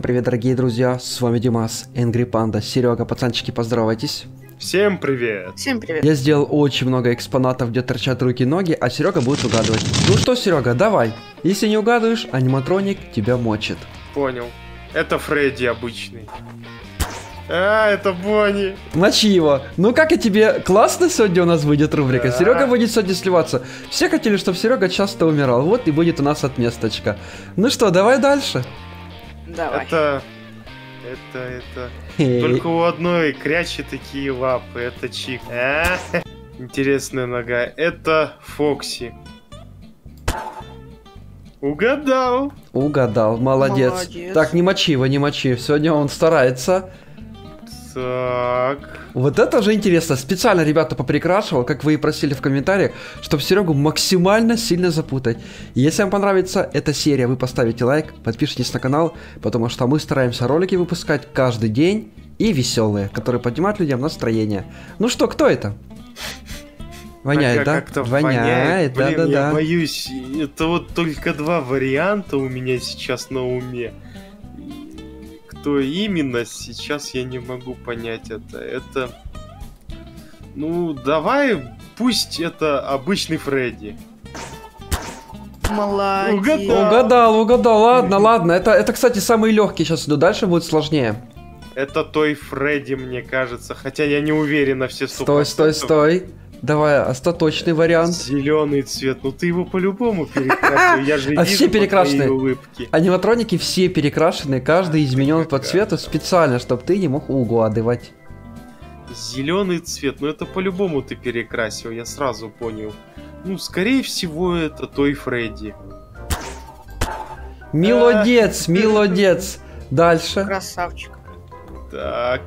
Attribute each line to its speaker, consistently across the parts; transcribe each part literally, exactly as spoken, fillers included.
Speaker 1: привет, дорогие друзья, с вами Димас, Angry Panda, Серега, пацанчики, поздоровайтесь.
Speaker 2: Всем привет.
Speaker 3: Всем привет.
Speaker 1: Я сделал очень много экспонатов, где торчат руки и ноги, а Серега будет угадывать. Ну что, Серега, давай. Если не угадываешь, аниматроник тебя мочит.
Speaker 2: Понял. Это Фредди обычный. А, это Бонни.
Speaker 1: Мочи его. Ну как и тебе? Классно сегодня у нас выйдет рубрика.
Speaker 2: Да.
Speaker 1: Серега будет сегодня сливаться. Все хотели, чтобы Серега часто умирал. Вот и будет у нас отместочка. Ну что, давай дальше.
Speaker 3: Давай.
Speaker 2: Это... Это, это...
Speaker 1: Хе.
Speaker 2: Только у одной крячи такие лапы. Это Чик. А? Интересная нога. Это Фокси. Угадал.
Speaker 1: Угадал, молодец.
Speaker 3: Молодец.
Speaker 1: Так, не мочи его, не мочи. Сегодня он старается.
Speaker 2: Так.
Speaker 1: Вот это уже интересно. Специально, ребята, поприкрашивал, как вы и просили в комментариях, чтобы Серегу максимально сильно запутать. И если вам понравится эта серия, вы поставите лайк, подпишитесь на канал, потому что мы стараемся ролики выпускать каждый день и веселые, которые поднимают людям настроение. Ну что, кто это? Воняет,
Speaker 2: Ага,
Speaker 1: да?
Speaker 2: как-то
Speaker 1: Воняет,
Speaker 2: Блин,
Speaker 1: да-да-да.
Speaker 2: я боюсь. Это вот только два варианта у меня сейчас на уме. Кто именно, сейчас я не могу понять это. Это... Ну, давай, пусть это обычный Фредди.
Speaker 3: Молодец.
Speaker 2: Угадал.
Speaker 1: Угадал, угадал, ладно, ладно. Это, это, кстати, самый легкий сейчас иду. Дальше будет сложнее.
Speaker 2: Это той Фредди, мне кажется. Хотя я не уверен на все сто
Speaker 1: Стой,
Speaker 2: процентов.
Speaker 1: стой, стой. Давай, остаточный вариант.
Speaker 2: Зеленый цвет. Ну ты его по-любому перекрасил. Я же
Speaker 1: А
Speaker 2: вижу
Speaker 1: все
Speaker 2: по
Speaker 1: перекрашены.
Speaker 2: твоей улыбке.
Speaker 1: Аниматроники все перекрашены, каждый изменен по цвету специально, чтобы ты не мог угадывать.
Speaker 2: Зеленый цвет. Ну это по-любому ты перекрасил. Я сразу понял. Ну, скорее всего, это той Фредди.
Speaker 1: Молодец, молодец. Дальше.
Speaker 3: Красавчик.
Speaker 2: Так.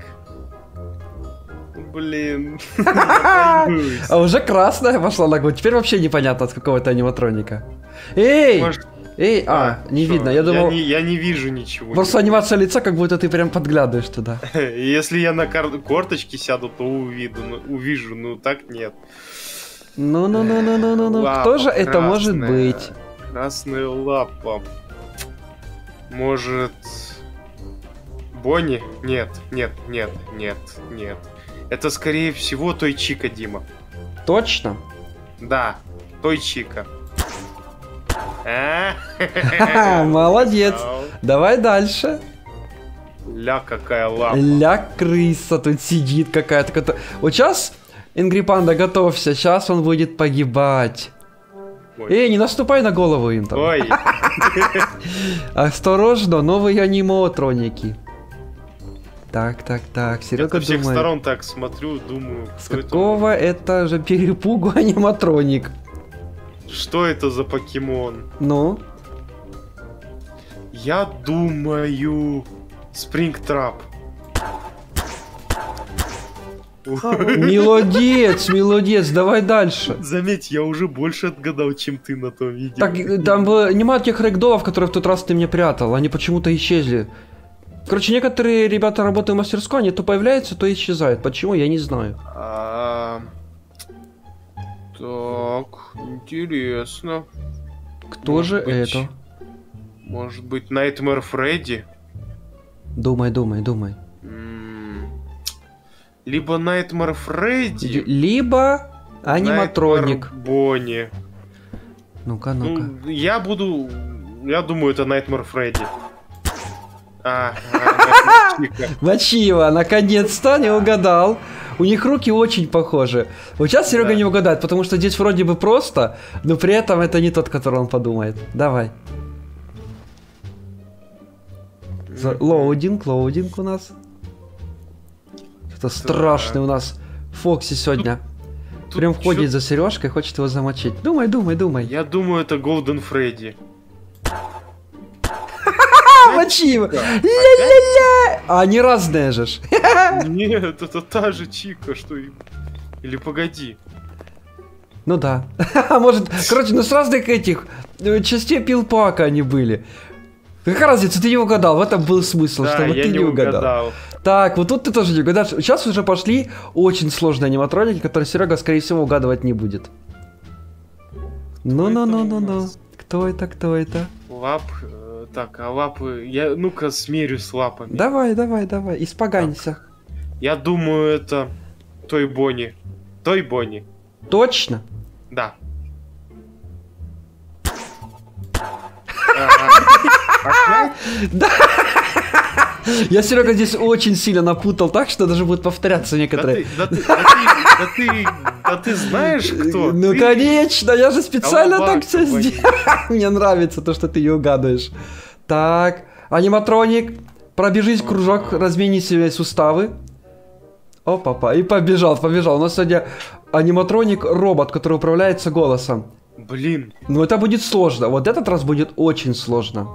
Speaker 2: Блин. Я боюсь.
Speaker 1: А уже красная пошла на год. Теперь вообще непонятно от какого это аниматроника. Эй!
Speaker 2: Может,
Speaker 1: Эй, а, не
Speaker 2: шо?
Speaker 1: видно. Я думал,
Speaker 2: не, я не вижу ничего.
Speaker 1: просто анимация лица, как будто ты прям подглядываешь туда.
Speaker 2: Если я на кар- корточки сяду, то увиду, ну, увижу, ну так нет.
Speaker 1: Ну-ну-ну-ну-ну-ну.
Speaker 2: Лапа
Speaker 1: Кто же это может
Speaker 2: красная.
Speaker 1: быть?
Speaker 2: Красная лапа. Может... Бонни? Нет, нет, нет, нет, нет. Это, скорее всего, той Чика, Дима.
Speaker 1: Точно?
Speaker 2: Да, той Чика. А?
Speaker 1: Ха-ха, молодец. Давай дальше.
Speaker 2: Ля, какая лапа.
Speaker 1: Ля, крыса тут сидит какая-то. кото- Вот сейчас, Angry Panda, готовься. Сейчас он будет погибать.
Speaker 2: Ой.
Speaker 1: Эй, не наступай на голову им там.
Speaker 2: Ой,
Speaker 1: Осторожно, новые аниматроники. Так, так, так,
Speaker 2: я
Speaker 1: Серега
Speaker 2: со всех
Speaker 1: думает,
Speaker 2: сторон так смотрю, думаю,
Speaker 1: с
Speaker 2: кто это?
Speaker 1: какого это же перепугу аниматроник?
Speaker 2: Что это за покемон?
Speaker 1: Ну,
Speaker 2: Я думаю... Спрингтрап.
Speaker 1: молодец, молодец, давай дальше.
Speaker 2: Заметь, я уже больше отгадал, чем ты на том видео.
Speaker 1: Так, э, там было нема тех рэгдолов, которые в тот раз ты мне прятал, они почему-то исчезли. Короче, некоторые ребята работают в мастерской, они то появляются, то исчезают. Почему, я не знаю.
Speaker 2: А, Так, интересно.
Speaker 1: Кто
Speaker 2: Может
Speaker 1: же
Speaker 2: быть,
Speaker 1: это?
Speaker 2: Может быть, Nightmare Freddy?
Speaker 1: Думай, думай, думай.
Speaker 2: М, Либо Nightmare Freddy,
Speaker 1: Либо аниматроник.
Speaker 2: Nightmare Бонни.
Speaker 1: Ну-ка, ну-ка.
Speaker 2: Ну, я буду... Я думаю, это Nightmare Freddy. А, а, Nightmare Chica.
Speaker 1: Мочива, наконец-то не угадал. У них руки очень похожи. Вот сейчас Серега
Speaker 2: Да.
Speaker 1: не угадает, потому что здесь вроде бы просто, но при этом это не тот, который он подумает. Давай. За- Лоудинг, лоудинг у нас. Это страшный у нас Фокси сегодня.
Speaker 2: Тут
Speaker 1: Прям
Speaker 2: чё-
Speaker 1: входит за Сережкой, хочет его замочить. Думай, думай, думай.
Speaker 2: Я думаю, это Golden Freddy.
Speaker 1: А, мочива! Ля-ля-ля! А они разные же ж.
Speaker 2: Нет, это та же Чика, что и... Или погоди.
Speaker 1: Ну да. Может, короче, ну с разных этих э, частей пилпака они были. Какая разница, ты не угадал, в этом был смысл,
Speaker 2: Да,
Speaker 1: чтобы
Speaker 2: я
Speaker 1: ты
Speaker 2: не
Speaker 1: не угадал.
Speaker 2: угадал.
Speaker 1: Так, вот тут ты тоже не угадаешь. Сейчас уже пошли очень сложные аниматроники, которые Серега, скорее всего, угадывать не будет. Ну-ну-ну-ну-ну. Кто это, кто это?
Speaker 2: Лап, э, Так, а лапы... Я, ну-ка, смерю с лапами.
Speaker 1: Давай, давай, давай, испоганься.
Speaker 2: Я думаю, это... Той Бонни. Той Бонни.
Speaker 1: Точно?
Speaker 2: Да. Ага. Опять?
Speaker 1: Да. Я, Серега, здесь очень сильно напутал так, что даже будет повторяться некоторые.
Speaker 2: Да ты, да ты, да ты, да ты, да ты знаешь, кто?
Speaker 1: Ну,
Speaker 2: Ты-
Speaker 1: конечно, я же специально
Speaker 2: Колобок
Speaker 1: так все
Speaker 2: какой-нибудь.
Speaker 1: сделал. Мне нравится то, что ты не угадываешь. Так, аниматроник, пробежись кружок, размени себе суставы. О, папа, и побежал, побежал. У нас сегодня аниматроник робот, который управляется голосом.
Speaker 2: Блин,
Speaker 1: Ну, это будет сложно. Вот этот раз будет очень сложно.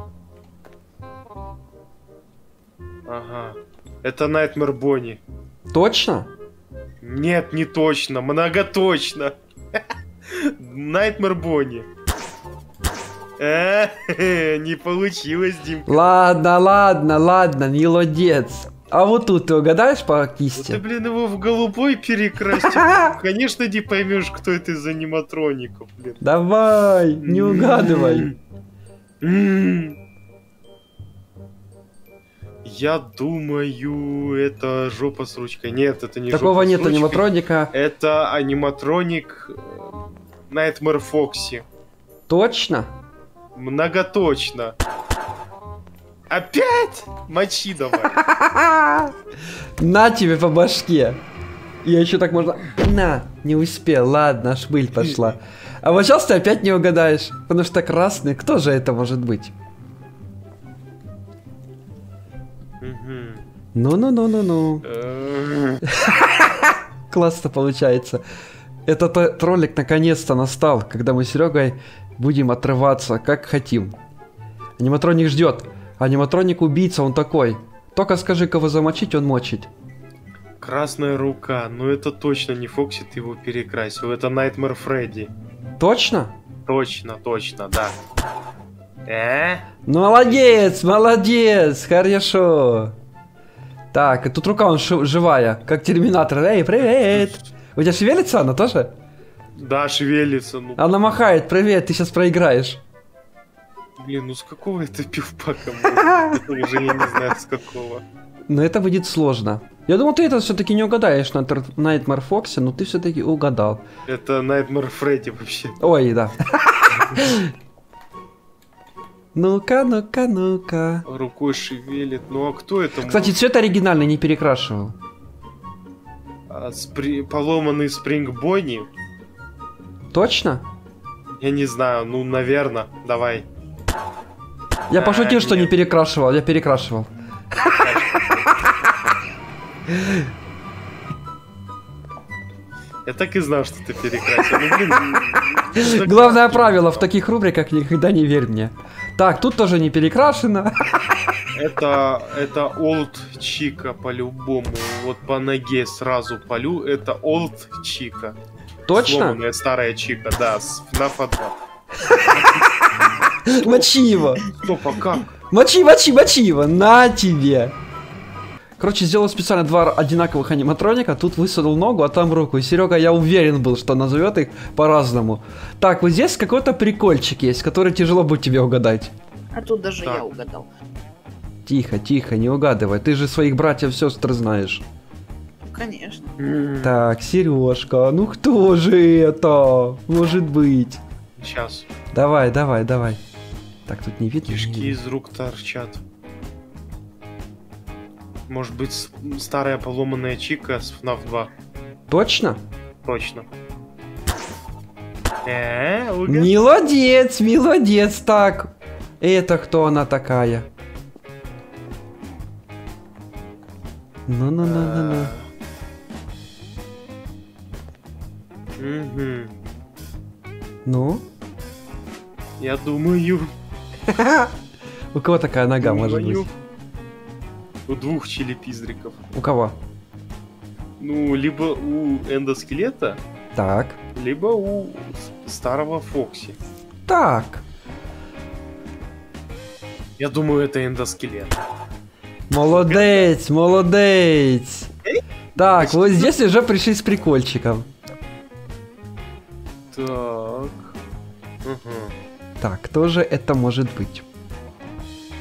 Speaker 2: ага. Это Nightmare Bonnie.
Speaker 1: Точно?
Speaker 2: Нет, не точно, многоточно. Nightmare Bonnie. Э, не получилось, Дим.
Speaker 1: Ладно, ладно, ладно, не молодец. А вот тут ты угадаешь по
Speaker 2: Ты,
Speaker 1: кисти?
Speaker 2: блин, его в голубой перекрасил. Конечно, не поймешь, кто это из аниматроников, блин.
Speaker 1: Давай, не угадывай.
Speaker 2: М. Я думаю, это жопа с ручкой. Нет, это не
Speaker 1: Такого
Speaker 2: жопа с
Speaker 1: нет
Speaker 2: ручкой.
Speaker 1: аниматроника.
Speaker 2: Это аниматроник э, Nightmare Foxy.
Speaker 1: Точно?
Speaker 2: Многоточно. Опять? Мочи давай.
Speaker 1: На тебе по башке. И еще так можно... На, не успел, ладно, аж пыль пошла. А вот сейчас ты опять не угадаешь, потому что красный, кто же это может быть?
Speaker 2: Мгм.
Speaker 1: Ну-ну-ну-ну-ну.
Speaker 2: Э,
Speaker 1: Классно получается. Этот э, ролик наконец-то настал, когда мы с Серегой будем отрываться, как хотим. Аниматроник ждет. Аниматроник убийца, он такой. Только скажи, кого замочить, он мочит.
Speaker 2: Красная рука. Ну это точно не Фокси, ты его перекрасил. Это Nightmare Freddy.
Speaker 1: Точно?
Speaker 2: Точно, точно, да. Э?
Speaker 1: Молодец, молодец, хорошо. Так, и тут рука он ши- живая, как терминатор. Эй, привет. У тебя шевелится она тоже?
Speaker 2: Да, шевелится. Ну,
Speaker 1: Она махает, привет, ты сейчас проиграешь.
Speaker 2: блин, ну с какого это пивпака? Это уже я не знаю с какого.
Speaker 1: Но это будет сложно. Я думал, ты это все-таки не угадаешь на Тр- Nightmare Fox, но ты все-таки угадал.
Speaker 2: Это Nightmare Freddy вообще.
Speaker 1: Ой, да. Ну-ка, ну-ка, ну-ка.
Speaker 2: Рукой шевелит. Ну а кто это?
Speaker 1: Кстати, цвет оригинальный не перекрашивал.
Speaker 2: А, спри- Поломанный Спринг Бонни?
Speaker 1: Точно?
Speaker 2: Я не знаю, ну, наверное. Давай.
Speaker 1: Я
Speaker 2: А,
Speaker 1: пошутил, что не
Speaker 2: нет.
Speaker 1: перекрашивал, я перекрашивал.
Speaker 2: Я так и знал, что ты перекрасил. Ну, блин.
Speaker 1: Главное правило в таких рубриках никогда не верь мне. Так, тут тоже не перекрашено.
Speaker 2: Это, это Old Чика по-любому. Вот по ноге сразу полю. Это Old Чика.
Speaker 1: Точно?
Speaker 2: Сломанная старая Чика, да, с эф два.
Speaker 1: Мочи его.
Speaker 2: Стоп, а как?
Speaker 1: Мочи, мочи, мочи его. На тебе. Короче, сделал специально два одинаковых аниматроника. Тут высунул ногу, а там руку. И Серега, я уверен был, что назовет их по-разному. Так, вот здесь какой-то прикольчик есть, который тяжело будет тебе угадать.
Speaker 3: А тут даже
Speaker 2: Так.
Speaker 3: я угадал.
Speaker 1: Тихо, тихо, не угадывай. Ты же своих братьев сестр знаешь.
Speaker 3: Конечно.
Speaker 1: Так, Сережка, ну кто же это? Может быть.
Speaker 2: Сейчас.
Speaker 1: Давай, давай, давай. Так, тут не видно. не
Speaker 2: Кишки
Speaker 1: видно.
Speaker 2: из рук торчат. Может быть, с- старая поломанная Чика с эф два.
Speaker 1: Точно?
Speaker 2: Точно. Э, угад-
Speaker 1: Молодец, молодец. Так, это кто она такая? Ну-ну-ну-ну-ну.
Speaker 2: Мгм.
Speaker 1: Ну?
Speaker 2: Я думаю,
Speaker 1: У кого такая нога может
Speaker 2: думаю,
Speaker 1: быть?
Speaker 2: у двух чилипиздриков.
Speaker 1: У кого?
Speaker 2: Ну, либо у эндоскелета,
Speaker 1: Так.
Speaker 2: либо у с- старого Фокси.
Speaker 1: Так.
Speaker 2: Я думаю, это эндоскелет.
Speaker 1: Молодец, молодец. Так, вот здесь уже пришли с прикольчиком.
Speaker 2: Так. Мгм.
Speaker 1: Так, кто же это может быть?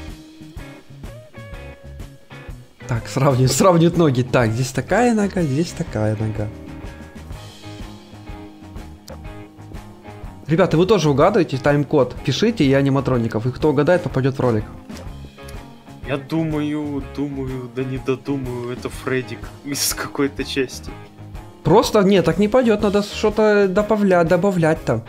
Speaker 1: Так, сравнивают, сравнивают ноги. Так, здесь такая нога, здесь такая нога. Ребята, вы тоже угадываете тайм-код. Пишите, и аниматроников. И кто угадает, попадет в ролик.
Speaker 2: Я думаю, думаю, да не додумаю, это Фреддик из какой-то части.
Speaker 1: Просто, нет, так не пойдет, надо что-то добавлять, добавлять там.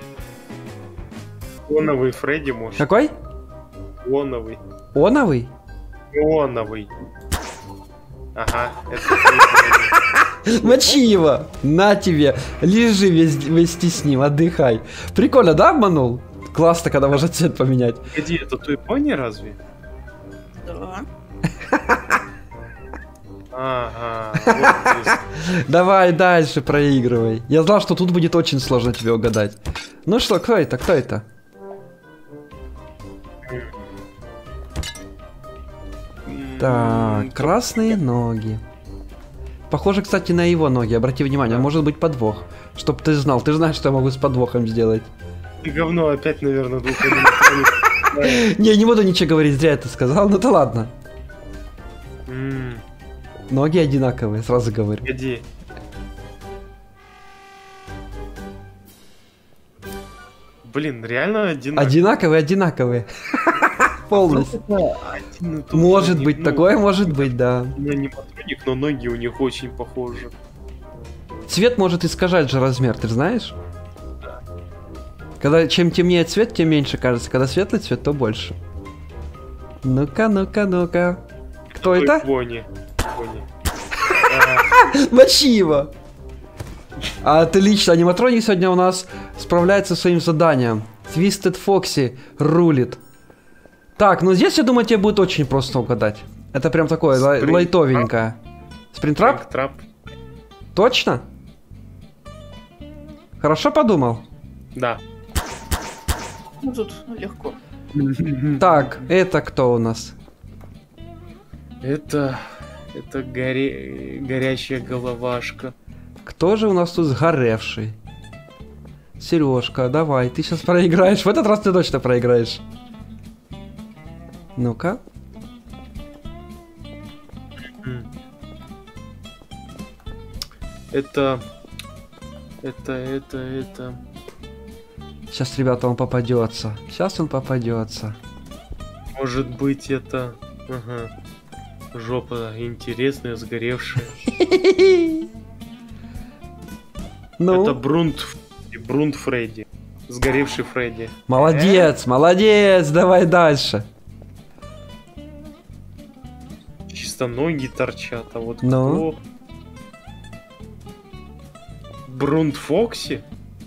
Speaker 2: Оновый Фредди, может?
Speaker 1: Какой?
Speaker 2: Оновый.
Speaker 1: Оновый?
Speaker 2: Оновый. Ага, это Фредди.
Speaker 1: Мочи его! На тебе! Лежи весь, вместе с ним, отдыхай. Прикольно, да, обманул? Классно, когда можно цвет поменять.
Speaker 2: Погоди, это той пони разве?
Speaker 3: Да.
Speaker 2: Ага, вот ты.
Speaker 1: Давай дальше проигрывай. Я знал, что тут будет очень сложно тебе угадать. Ну что, кто это? Кто это? Так, красные ноги. Похоже, кстати, на его ноги. Обрати внимание, может быть подвох. Чтоб ты знал, ты знаешь, что я могу с подвохом сделать.
Speaker 2: Ты говно опять, наверное, двух аниматроников.
Speaker 1: Не, не буду ничего говорить, зря это сказал. Ну то ладно.
Speaker 2: М,
Speaker 1: Ноги одинаковые, сразу говорю.
Speaker 2: Погоди. Блин, реально одинаково.
Speaker 1: Одинаковые, одинаковые. Полностью.
Speaker 2: Один и тот же,
Speaker 1: Может
Speaker 2: не-
Speaker 1: быть,
Speaker 2: ну,
Speaker 1: такое может быть, да.
Speaker 2: не аниматроник, но ноги у них очень похожи.
Speaker 1: Цвет может искажать же размер, ты знаешь? Когда чем темнее цвет, тем меньше кажется. Когда светлый цвет, то больше. Ну-ка, ну-ка, ну-ка. Кто
Speaker 2: Ой,
Speaker 1: это?
Speaker 2: Пони. Пони. А,
Speaker 1: Мочи его! Отлично, аниматроник сегодня у нас справляется со своим заданием. Twisted Foxy рулит. Так, ну здесь, я думаю, тебе будет очень просто угадать. Это прям такое лай-
Speaker 2: Спринт-
Speaker 1: лайтовенькое. Спринтрап?
Speaker 2: Трап.
Speaker 1: Точно? Хорошо подумал?
Speaker 2: Да.
Speaker 3: Ну тут легко.
Speaker 1: Так, это кто у нас?
Speaker 2: Это... Это горе... горящая головашка.
Speaker 1: Кто же у нас тут сгоревший? Сережка, давай, ты сейчас проиграешь. В этот раз ты точно проиграешь. Ну-ка.
Speaker 2: М. Это... Это, это, это...
Speaker 1: Сейчас, ребята, он попадется. Сейчас он попадется.
Speaker 2: Может быть, это... Ага. Жопа интересная, сгоревшая.
Speaker 1: Ну,
Speaker 2: Это Брунт... Брунт Фредди. Сгоревший Фредди.
Speaker 1: молодец, молодец, давай дальше.
Speaker 2: Чисто ноги торчат, а вот
Speaker 1: Ну?
Speaker 2: кто? Брунт Фокси?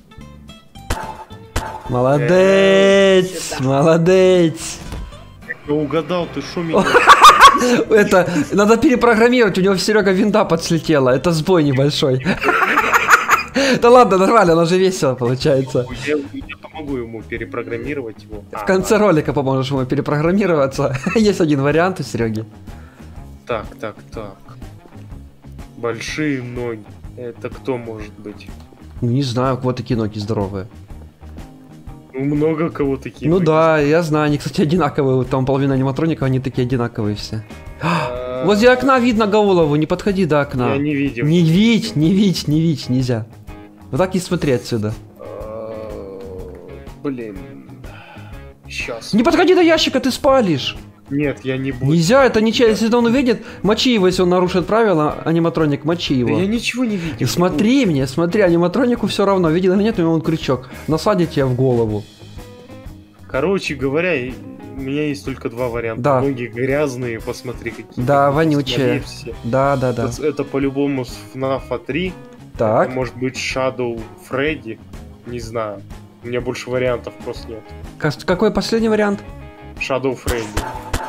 Speaker 1: Молодец, молодец.
Speaker 2: Я угадал, ты шо меня...
Speaker 1: Это, надо перепрограммировать, у него Серега винда подслетела, это сбой небольшой. Да ладно, нормально, оно же весело получается.
Speaker 2: Я, я помогу ему перепрограммировать его.
Speaker 1: В конце ролика поможешь ему перепрограммироваться. Есть один вариант у Сереги.
Speaker 2: Так, так, так. Большие ноги. Это кто может быть?
Speaker 1: Ну не знаю, у кого такие ноги здоровые.
Speaker 2: Ну, много кого такие
Speaker 1: Ну
Speaker 2: ноги.
Speaker 1: да, я знаю, они, кстати, одинаковые. Вот там половина аниматроников, они такие одинаковые все.
Speaker 2: А,
Speaker 1: Возле окна видно голову, не подходи до окна.
Speaker 2: Я не видел.
Speaker 1: Не видь, не видь, не видь, нельзя. Вот так и смотри отсюда.
Speaker 2: А, Блин. Сейчас.
Speaker 1: Не подходи до ящика, ты спалишь.
Speaker 2: Нет, я не буду.
Speaker 1: Нельзя, это нечестно. Если он увидит, мочи его, если он нарушит правила, аниматроник, мочи
Speaker 2: Да
Speaker 1: его.
Speaker 2: я ничего не видел.
Speaker 1: И смотри мне, смотри, аниматронику все равно, видел или нет, у него он крючок. Насадит тебя в голову.
Speaker 2: Короче говоря, и- у меня есть только два варианта.
Speaker 1: Да.
Speaker 2: Ноги грязные, посмотри какие.
Speaker 1: Да, вонючие.
Speaker 2: Посмотри все.
Speaker 1: Да, да, да.
Speaker 2: Это, это по-любому с эф эф три.
Speaker 1: Так,
Speaker 2: Может быть Shadow Freddy. Не знаю. У меня больше вариантов просто нет.
Speaker 1: Ка- какой последний вариант?
Speaker 2: Shadow Freddy.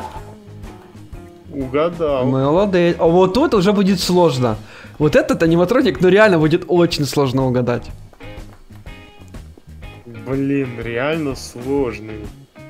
Speaker 2: Угадал.
Speaker 1: Молодец. А вот тут уже будет сложно. Вот этот аниматроник, ну реально будет очень сложно угадать.
Speaker 2: Блин, реально сложный.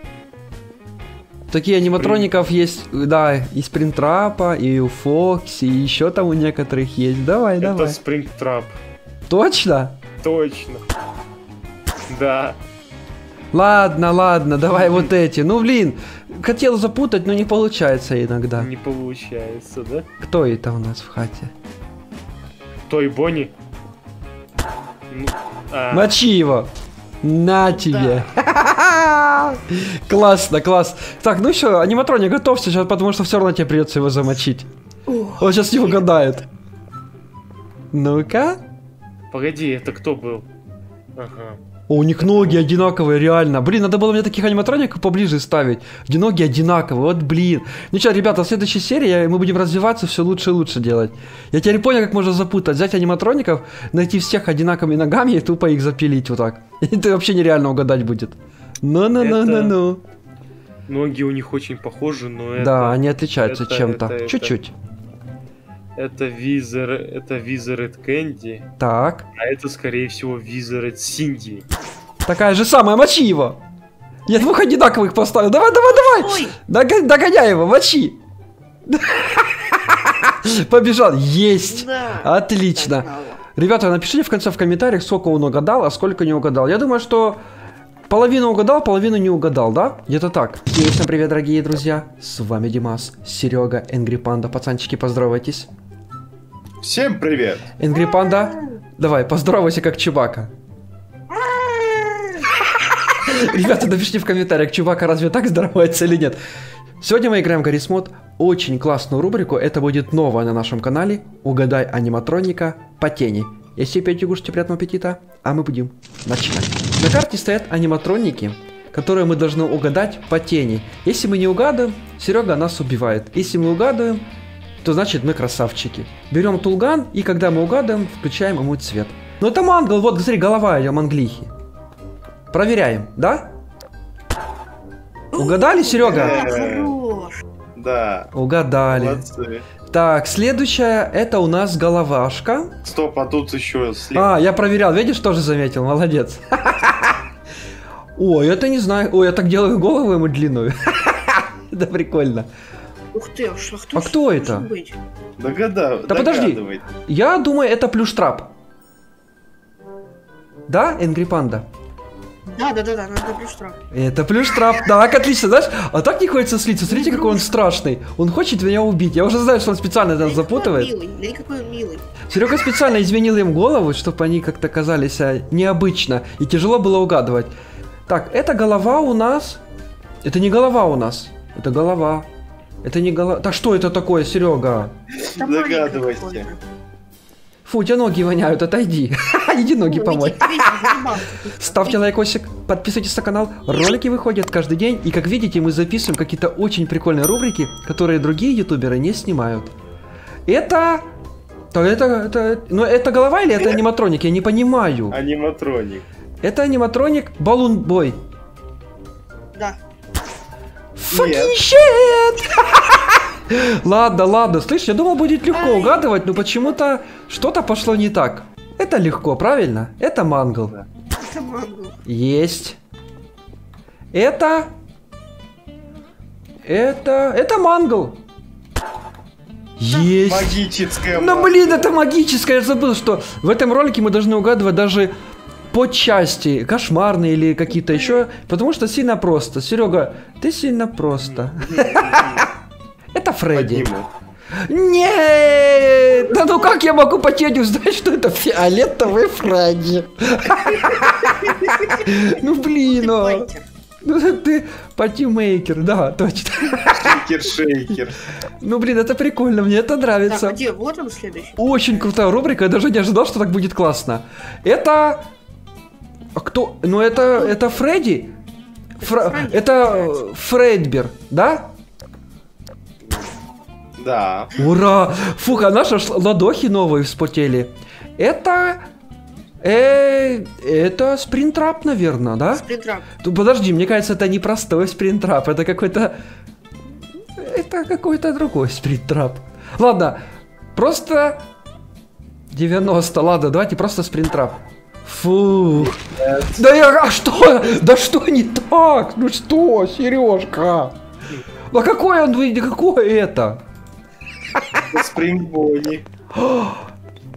Speaker 1: Такие аниматроников есть, да, и Спринтрапа, и у Фокси, и еще там у некоторых есть. Давай,
Speaker 2: Это
Speaker 1: давай.
Speaker 2: Springtrap.
Speaker 1: Точно?
Speaker 2: Точно. Да.
Speaker 1: Ладно, ладно, давай вот эти. Ну, блин, хотел запутать, но не получается иногда.
Speaker 2: Не получается, да?
Speaker 1: Кто это у нас в хате?
Speaker 2: Той Бонни. Ну, а,
Speaker 1: Мочи его. На тебе. Классно, класс. Так, ну все, аниматроник, готовься сейчас, потому что все равно тебе придется его замочить. Он сейчас не угадает. Ну-ка.
Speaker 2: Погоди, это кто был? Ага.
Speaker 1: О, у них ноги одинаковые, реально. Блин, надо было мне таких аниматроников поближе ставить. Где ноги одинаковые, вот блин. Ну что, ребята, в следующей серии мы будем развиваться, все лучше и лучше делать. Я теперь понял, как можно запутать. Взять аниматроников, найти всех одинаковыми ногами и тупо их запилить вот так. И это вообще нереально угадать будет. Ну-ну-ну-ну-ну.
Speaker 2: Ноги у них очень похожи, но это...
Speaker 1: Да, они отличаются
Speaker 2: это-
Speaker 1: чем-то.
Speaker 2: это- это-
Speaker 1: Чуть-чуть.
Speaker 2: Это Визер... Это Визеред Кэнди,
Speaker 1: Так.
Speaker 2: а это, скорее всего, Визеред Синди.
Speaker 1: Такая же самая, мочи его. Я двух одинаковых поставил. Давай, давай, давай.
Speaker 3: Ой,
Speaker 1: Дога- Догоняй его, мочи. Побежал. Есть.
Speaker 3: да.
Speaker 1: Отлично.
Speaker 3: Догнала.
Speaker 1: Ребята, напишите в конце в комментариях, сколько он угадал, а сколько не угадал. Я думаю, что половину угадал, половину не угадал, да? Где-то так. И всем привет, дорогие друзья. С вами Димас, Серега, Энгри Панда. Пацанчики, поздоровайтесь.
Speaker 4: Всем привет!
Speaker 1: Энгри Панда, давай, поздоровайся как Чубака. Ребята, напишите в комментариях, Чубака разве так здоровается или нет. Сегодня мы играем в Гаррис Мод, очень классную рубрику, это будет новая на нашем канале. Угадай аниматроника по тени. Если пейте, кушайте, приятного аппетита, а мы будем начинать. На карте стоят аниматроники, которые мы должны угадать по тени. Если мы не угадываем, Серега нас убивает. Если мы угадываем, то значит мы красавчики. Берем тулган, и когда мы угадываем, включаем ему цвет. Ну это мангл, вот, смотри, голова ее манглихи. Проверяем, да? Угадали, Серега?
Speaker 3: Да, хорош.
Speaker 4: Да,
Speaker 1: Угадали.
Speaker 4: молодцы.
Speaker 1: Так, следующая, это у нас головашка.
Speaker 4: Стоп, а тут еще слева.
Speaker 1: А, я проверял, видишь, тоже заметил, молодец. Ой, это не знаю. Ой, я так делаю голову ему длинную. Это прикольно.
Speaker 3: Ух ты, а что
Speaker 1: А кто
Speaker 3: может
Speaker 1: это?
Speaker 3: быть?
Speaker 4: Догадав...
Speaker 1: Да подожди.
Speaker 4: догадывайтесь.
Speaker 1: Я думаю, это плюштрап. Да, Энгри Панда?
Speaker 3: Да, да, да, да, надо плюс штраф.
Speaker 1: Это плюштрап. Так, отлично, знаешь? А так не хочется слиться. Смотрите, какой он страшный. Он хочет меня убить. Я уже знаю, что он специально нас запутывает.
Speaker 3: Милый, да какой он милый.
Speaker 1: Серега специально изменил им голову, чтобы они как-то казались а, необычно. И тяжело было угадывать. Так, это голова у нас. Это не голова у нас. Это голова. Это не голова. Так что это такое, Серега?
Speaker 3: Там маленький
Speaker 4: Догадывайся.
Speaker 3: какой-то.
Speaker 1: Фу, у тебя ноги воняют, отойди. Иди ноги
Speaker 3: Ну,
Speaker 1: помой.
Speaker 3: видите, видите, заебал каких-то.
Speaker 1: Ставьте лайкосик, подписывайтесь на канал. Ролики выходят каждый день. И как видите, мы записываем какие-то очень прикольные рубрики, которые другие ютуберы не снимают. Это... Да, это, это... Ну, это голова или это аниматроник? Я не понимаю.
Speaker 4: Аниматроник.
Speaker 1: Это аниматроник Балун Бой.
Speaker 3: Да.
Speaker 1: Fucking shit! Ладно, ладно, слышь, я думал, будет легко
Speaker 3: Ай.
Speaker 1: угадывать, но почему-то что-то пошло не так. Это легко, правильно? Это мангл.
Speaker 4: Да.
Speaker 3: Это мангл.
Speaker 1: Есть. Это... Это... Это мангл. Есть.
Speaker 4: Магическая
Speaker 1: Ну
Speaker 4: маска.
Speaker 1: блин, это магическое, я забыл, что в этом ролике мы должны угадывать даже по части, кошмарные или какие-то еще, потому что сильно просто. Серега, ты сильно просто. Это Фредди.
Speaker 4: Подниму.
Speaker 1: Нет! Да ну как я могу по тени узнать, что это фиолетовый Фредди? Ну блин,
Speaker 3: Ты
Speaker 1: ну.
Speaker 3: файтер.
Speaker 1: Ну ты патимейкер, да, точно.
Speaker 4: Шейкер-шейкер.
Speaker 1: Ну блин, это прикольно, мне это
Speaker 3: Так, а
Speaker 1: нравится.
Speaker 3: где? Вот он следующий.
Speaker 1: Очень крутая рубрика, я даже не ожидал, что так будет классно. Это... А кто? Ну это, это Фредди? Фра-
Speaker 3: Фредди,
Speaker 1: Это
Speaker 3: называется.
Speaker 1: э, Фредбер, да?
Speaker 4: Да.
Speaker 1: Ура! Фух, а наши ш- ладохи новые вспотели. Это... Э, это спринтрап, наверное, да?
Speaker 3: Спринтрап.
Speaker 1: Ну, подожди, мне кажется, это не простой спринтрап, это какой-то... Это какой-то другой спринтрап. Ладно, просто... девяносто, ладно, давайте просто спринтрап. Фу. Да я... А что? Да что не так? Ну что, Сережка? Ну какой он... вы- Какое это?
Speaker 4: Спрингбони.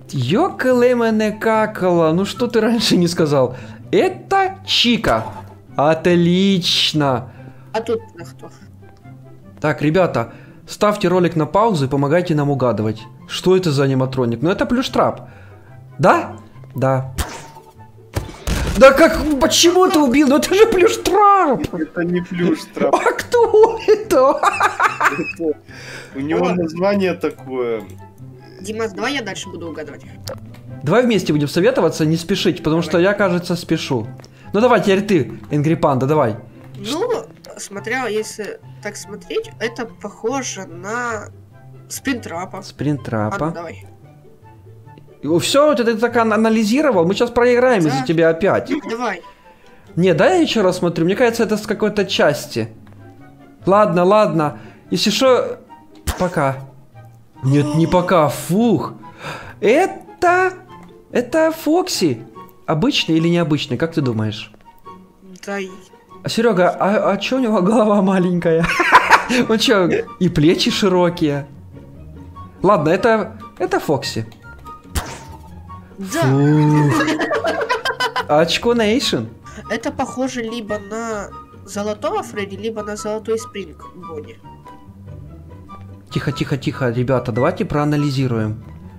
Speaker 1: Ёкале мене какала. Ну что ты раньше не сказал? Это Чика. Отлично.
Speaker 3: А тут на кто?
Speaker 1: Так, ребята, ставьте ролик на паузу и помогайте нам угадывать. Что это за аниматроник? Ну это плюштрап. Да? Да. Да как, почему ты убил? Ну это же плюштрап!
Speaker 4: Это не плюштрап.
Speaker 1: А кто это?
Speaker 4: У него название такое.
Speaker 3: Димас, давай я дальше буду угадывать.
Speaker 1: Давай вместе будем советоваться, не спешить, потому что я, кажется, спешу. Ну давай, теперь ты, Angry Panda, давай.
Speaker 3: Ну, смотря, если так смотреть, это похоже на спринтрапа. А ну,
Speaker 1: Спринтрапа.
Speaker 3: давай.
Speaker 1: Все, ты так анализировал, мы сейчас проиграем
Speaker 3: Да.
Speaker 1: из-за тебя опять.
Speaker 3: Давай.
Speaker 1: Не, дай я еще раз смотрю, мне кажется, это с какой-то части. Ладно, ладно, если что, пока. Нет, не пока, фух. Это... Это Фокси. Обычный или необычный, как ты думаешь?
Speaker 3: Дай.
Speaker 1: А, Серега, а, а чё у него голова маленькая? Он чё, и плечи широкие? Ладно, это... Это Фокси.
Speaker 3: Да.
Speaker 1: Фух. Очко Нейшн.
Speaker 3: Это похоже либо на золотого Фредди, либо на золотой Спринг Бонни.
Speaker 1: Тихо, тихо, тихо, ребята, давайте проанализируем.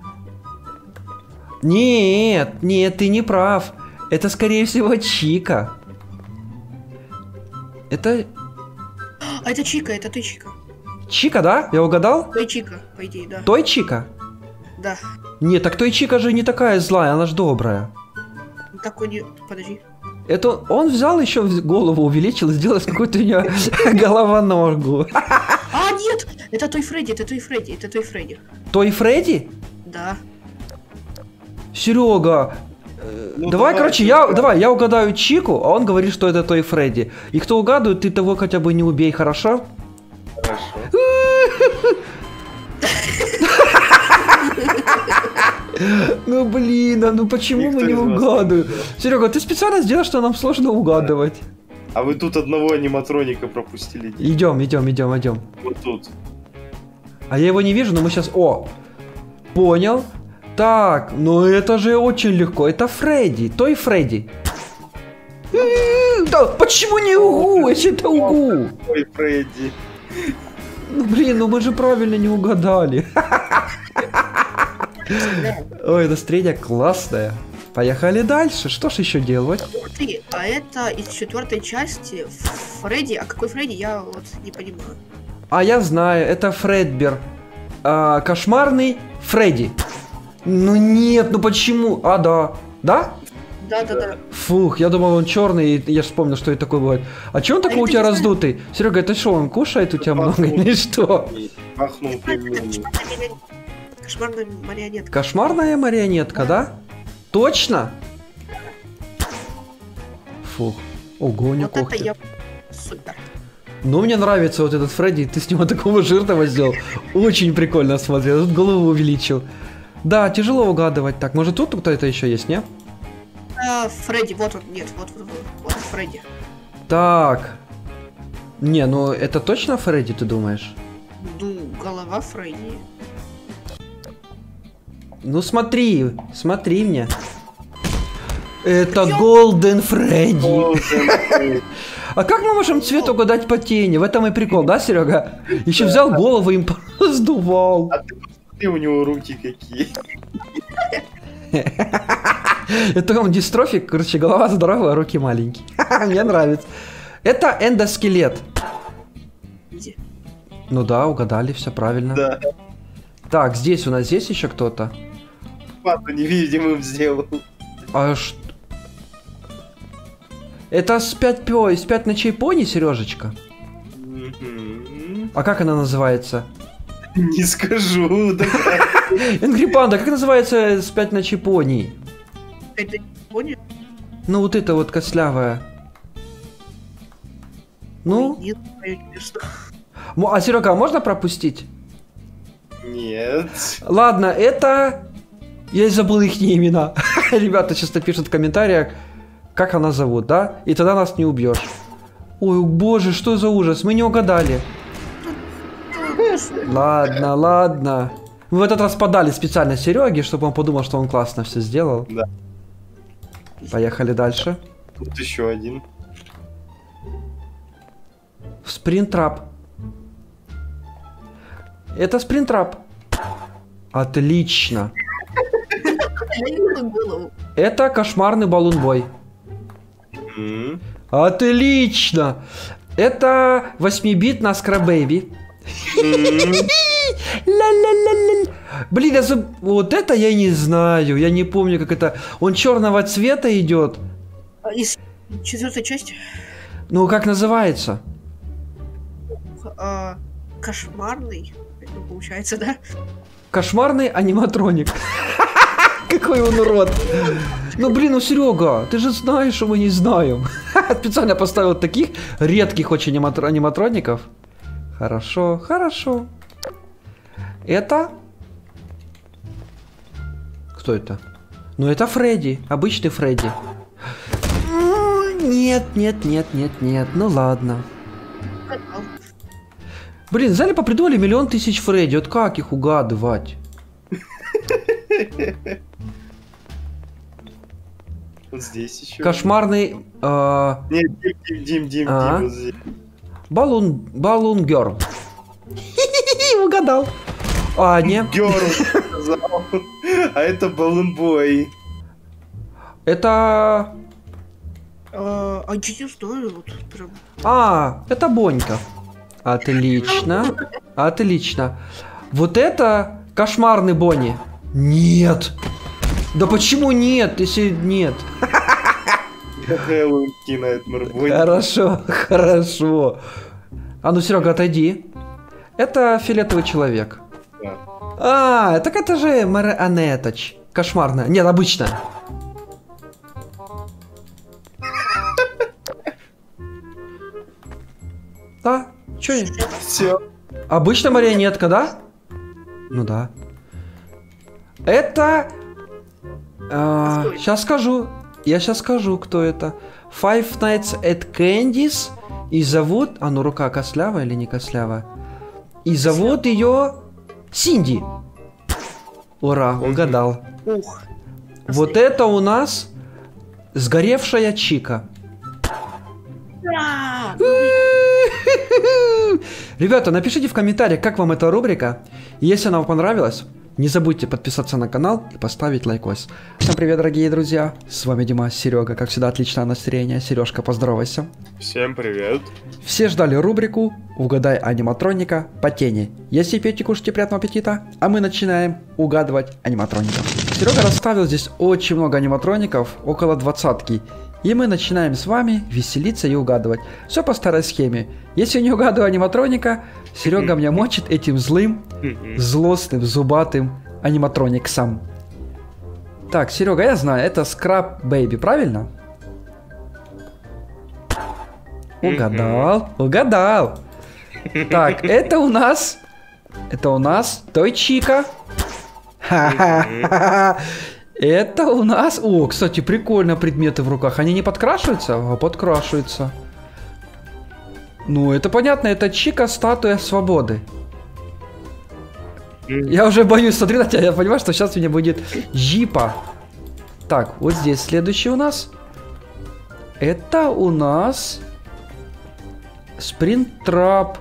Speaker 1: Нет, нет, ты не прав. Это, скорее всего, Чика. Это...
Speaker 3: А это Чика, это ты Чика.
Speaker 1: Чика, да? Я угадал?
Speaker 3: Той Чика, по идее, да.
Speaker 1: Той Чика?
Speaker 3: Да.
Speaker 1: Нет, так той Чика же не такая злая, она ж добрая.
Speaker 3: Такой не... Подожди.
Speaker 1: Это он взял еще голову, увеличил и сделал какую-то у него головоногу.
Speaker 3: А, нет! Это той Фредди, это той Фредди, это той Фредди.
Speaker 1: Той Фредди?
Speaker 3: Да.
Speaker 1: Серега, э,
Speaker 4: Ну,
Speaker 1: давай,
Speaker 4: давай,
Speaker 1: короче, я,
Speaker 4: Серега.
Speaker 1: давай, я угадаю Чику, а он говорит, что это той Фредди. И кто угадывает, ты того хотя бы не убей, хорошо?
Speaker 4: Хорошо.
Speaker 1: Ну блин, а ну почему
Speaker 4: Никто
Speaker 1: мы не
Speaker 4: из вас не
Speaker 1: угадываем?
Speaker 4: угадал.
Speaker 1: Серега, ты специально сделал, что нам сложно угадывать.
Speaker 4: А вы тут одного аниматроника пропустили.
Speaker 1: Идем, идем, идем, идем.
Speaker 4: Вот тут.
Speaker 1: А я его не вижу, но мы сейчас... О! Понял. Так, ну это же очень легко. Это Фредди, той Фредди. М, Да, почему не угу? Если это угу.
Speaker 4: Ой, Фредди.
Speaker 1: Ну блин, ну мы же правильно не угадали. Ой, настроение классное. Поехали дальше. Что ж еще делать?
Speaker 3: Смотри, а это из четвертой части Фредди. А какой Фредди, я вот не понимаю.
Speaker 1: А я знаю, это Фредбер. А, кошмарный Фредди. Ну нет, ну почему? А, да. Да?
Speaker 3: Да-да-да.
Speaker 1: Фух, я думал, он черный, и я же вспомнил, что и такой бывает. А че он такой
Speaker 3: я
Speaker 1: у тебя
Speaker 3: не знаю.
Speaker 1: раздутый? Серега, это что, он кушает у тебя много
Speaker 4: Пахнул.
Speaker 1: или что?
Speaker 4: Махнул пельмени.
Speaker 3: Кошмарная марионетка.
Speaker 1: Кошмарная марионетка, да? Точно? Фух. Ого, не
Speaker 3: Вот это я... Супер.
Speaker 1: Ну, мне нравится вот этот Фредди, ты с него такого жирного сделал. Очень прикольно смотрел, тут голову увеличил. Да, тяжело угадывать. Так, может тут кто-то еще есть, не?
Speaker 3: А, Фредди, вот он, нет, вот, вот, вот, вот Фредди.
Speaker 1: Так. Не, ну это точно Фредди, ты думаешь?
Speaker 3: Ну, голова Фредди.
Speaker 1: Ну смотри, смотри мне. Это Голден Фредди. А как мы можем цвет угадать по тени? В этом и прикол, да, Серега? Еще взял голову и им раздувал.
Speaker 4: А ты посмотри, у него руки какие.
Speaker 1: Это он дистрофик, короче, голова здоровая, руки маленькие. Мне нравится. Это эндоскелет.
Speaker 3: Где?
Speaker 1: Ну да, угадали, все правильно.
Speaker 4: Да.
Speaker 1: Так, здесь у нас здесь еще кто-то.
Speaker 4: Папа невидимым сделал.
Speaker 1: А что? Это с пять, пё- из пять ночей пони, Сережечка?
Speaker 4: Мгм.
Speaker 1: А как она называется?
Speaker 4: Не скажу. да.
Speaker 1: Angry Panda, как называется с пять ночей пони?
Speaker 3: Это понял?
Speaker 1: Ну вот это вот костлявая. Ну?
Speaker 3: Нет, я не знаю.
Speaker 1: М- А, Серега, а можно пропустить?
Speaker 4: Нет.
Speaker 1: Ладно, это... Я забыл их имена. Ребята часто пишут в комментариях, как она зовут, да? И тогда нас не убьешь. Ой, боже, что за ужас, мы не угадали. Ладно, ладно. Мы в этот раз подали специально Сереге, чтобы он подумал, что он классно все сделал.
Speaker 4: Да.
Speaker 1: Поехали дальше.
Speaker 4: Тут еще один.
Speaker 1: Спринтрап. Это Спринтрап. Отлично.
Speaker 3: Я не видела голову.
Speaker 1: Это кошмарный баллонбой.
Speaker 2: М.
Speaker 1: Отлично. Это восьмибит на Скрабэйби.
Speaker 2: М.
Speaker 1: Ля-ля-ля-ля. Блин, я заб... вот это я не знаю. Я не помню, как это. Он черного цвета идет.
Speaker 3: А из четвертой части
Speaker 1: Ну, как называется?
Speaker 3: а, кошмарный, ну, получается, да?
Speaker 1: Кошмарный аниматроник. Какой он урод. Ну, блин, ну, Серега, ты же знаешь, что мы не знаем. Специально поставил таких редких очень аниматро- аниматроников. Хорошо, хорошо. Это... Кто это? Ну, это Фредди. Обычный Фредди. М, Нет, нет, нет, нет, нет. Ну, ладно.
Speaker 3: Угадал.
Speaker 1: Блин, взяли попридумали миллион тысяч Фредди. Вот как их угадывать?
Speaker 2: Вот здесь еще.
Speaker 1: Кошмарный... э,
Speaker 2: Нет, Дим, Дим, Дим, Дим,
Speaker 1: А?
Speaker 2: Дим, вот здесь.
Speaker 1: Баллон... Баллон Герл. Угадал. А, не.
Speaker 2: Герл сказал. А это баллонбой.
Speaker 1: Это...
Speaker 3: А, а я не знаю, вот прям.
Speaker 1: А, это Бонька. Отлично. Отлично. Вот это кошмарный Бонни. Нет. Да почему нет, если нет?
Speaker 2: Хэллоуин Найтмэр Бонни.
Speaker 1: Хорошо, хорошо. А ну, Серега, отойди. Это фиолетовый человек.
Speaker 2: Да.
Speaker 1: А, так это же марионеточ. Кошмарная. Нет, обычная. Да? Чё я?
Speaker 2: Все.
Speaker 1: Обычная марионетка, да? Ну да. Это...
Speaker 3: Стой.
Speaker 1: Сейчас скажу. Я сейчас скажу, кто это. Five Nights at Candy's. И зовут... А ну рука костлявая или не костлявая? И зовут ее Синди. Ура, угадал.
Speaker 3: Ух.
Speaker 1: Вот это у нас сгоревшая Чика.
Speaker 3: Да!
Speaker 1: Ребята, напишите в комментариях, как вам эта рубрика. И если она вам понравилась, не забудьте подписаться на канал и поставить лайкос. Всем привет, дорогие друзья. С вами Дима, Серега. Как всегда, отличное настроение. Сережка, поздоровайся.
Speaker 2: Всем привет.
Speaker 1: Все ждали рубрику «Угадай аниматроника по тени». Если пьете, кушайте, приятного аппетита. А мы начинаем угадывать аниматроников. Серега расставил здесь очень много аниматроников, около двадцатки. И мы начинаем с вами веселиться и угадывать. Все по старой схеме. Если не угадываю аниматроника, Серега меня мочит этим злым, злостным, зубатым аниматрониксом. Так, Серега, я знаю, это Скраб Бэйби, правильно? Угадал, угадал. Так, это у нас... Это у нас Той Чика. Ха-ха-ха. Это у нас... О, кстати, прикольно предметы в руках. Они не подкрашиваются? А подкрашиваются. Ну, это понятно, это Чика, статуя свободы. Я уже боюсь смотреть на тебя, я понимаю, что сейчас у меня будет Джипа. Так, вот здесь следующий у нас. Это у нас... Спринтрап.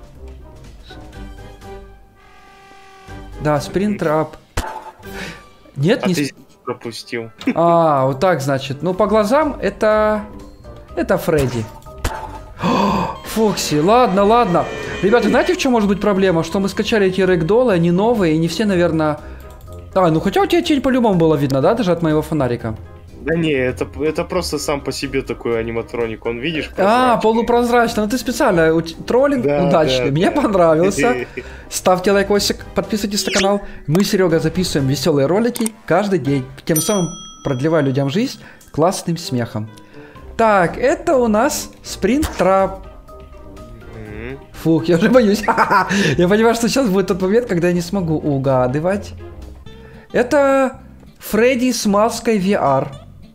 Speaker 1: Да, Спринтрап. Нет,
Speaker 2: А
Speaker 1: не...
Speaker 2: ты
Speaker 1: с-
Speaker 2: здесь пропустил.
Speaker 1: А, вот так, значит. Ну, по глазам это... Это Фредди. О, Фокси, ладно, ладно. Ребята, знаете, в чем может быть проблема? Что мы скачали эти рэгдолы, они новые, и не все, наверное... А, ну хотя у тебя тень по-любому было видно, да, даже от моего фонарика?
Speaker 2: Да не, это, это просто сам по себе такой аниматроник. Он, видишь,
Speaker 1: А,
Speaker 2: прозрачный.
Speaker 1: полупрозрачно. Ну ты специально. У т- Троллинг
Speaker 2: Да,
Speaker 1: удачный.
Speaker 2: да,
Speaker 1: Мне
Speaker 2: да.
Speaker 1: понравился. Ставьте лайкосик, подписывайтесь на канал. Мы, Серега, записываем веселые ролики каждый день. Тем самым продлевая людям жизнь классным смехом. Так, это у нас Спринтрап.
Speaker 2: Мгм.
Speaker 1: Фух, я уже боюсь. Я понимаю, что сейчас будет тот момент, когда я не смогу угадывать. Это Фредди с маской ви ар.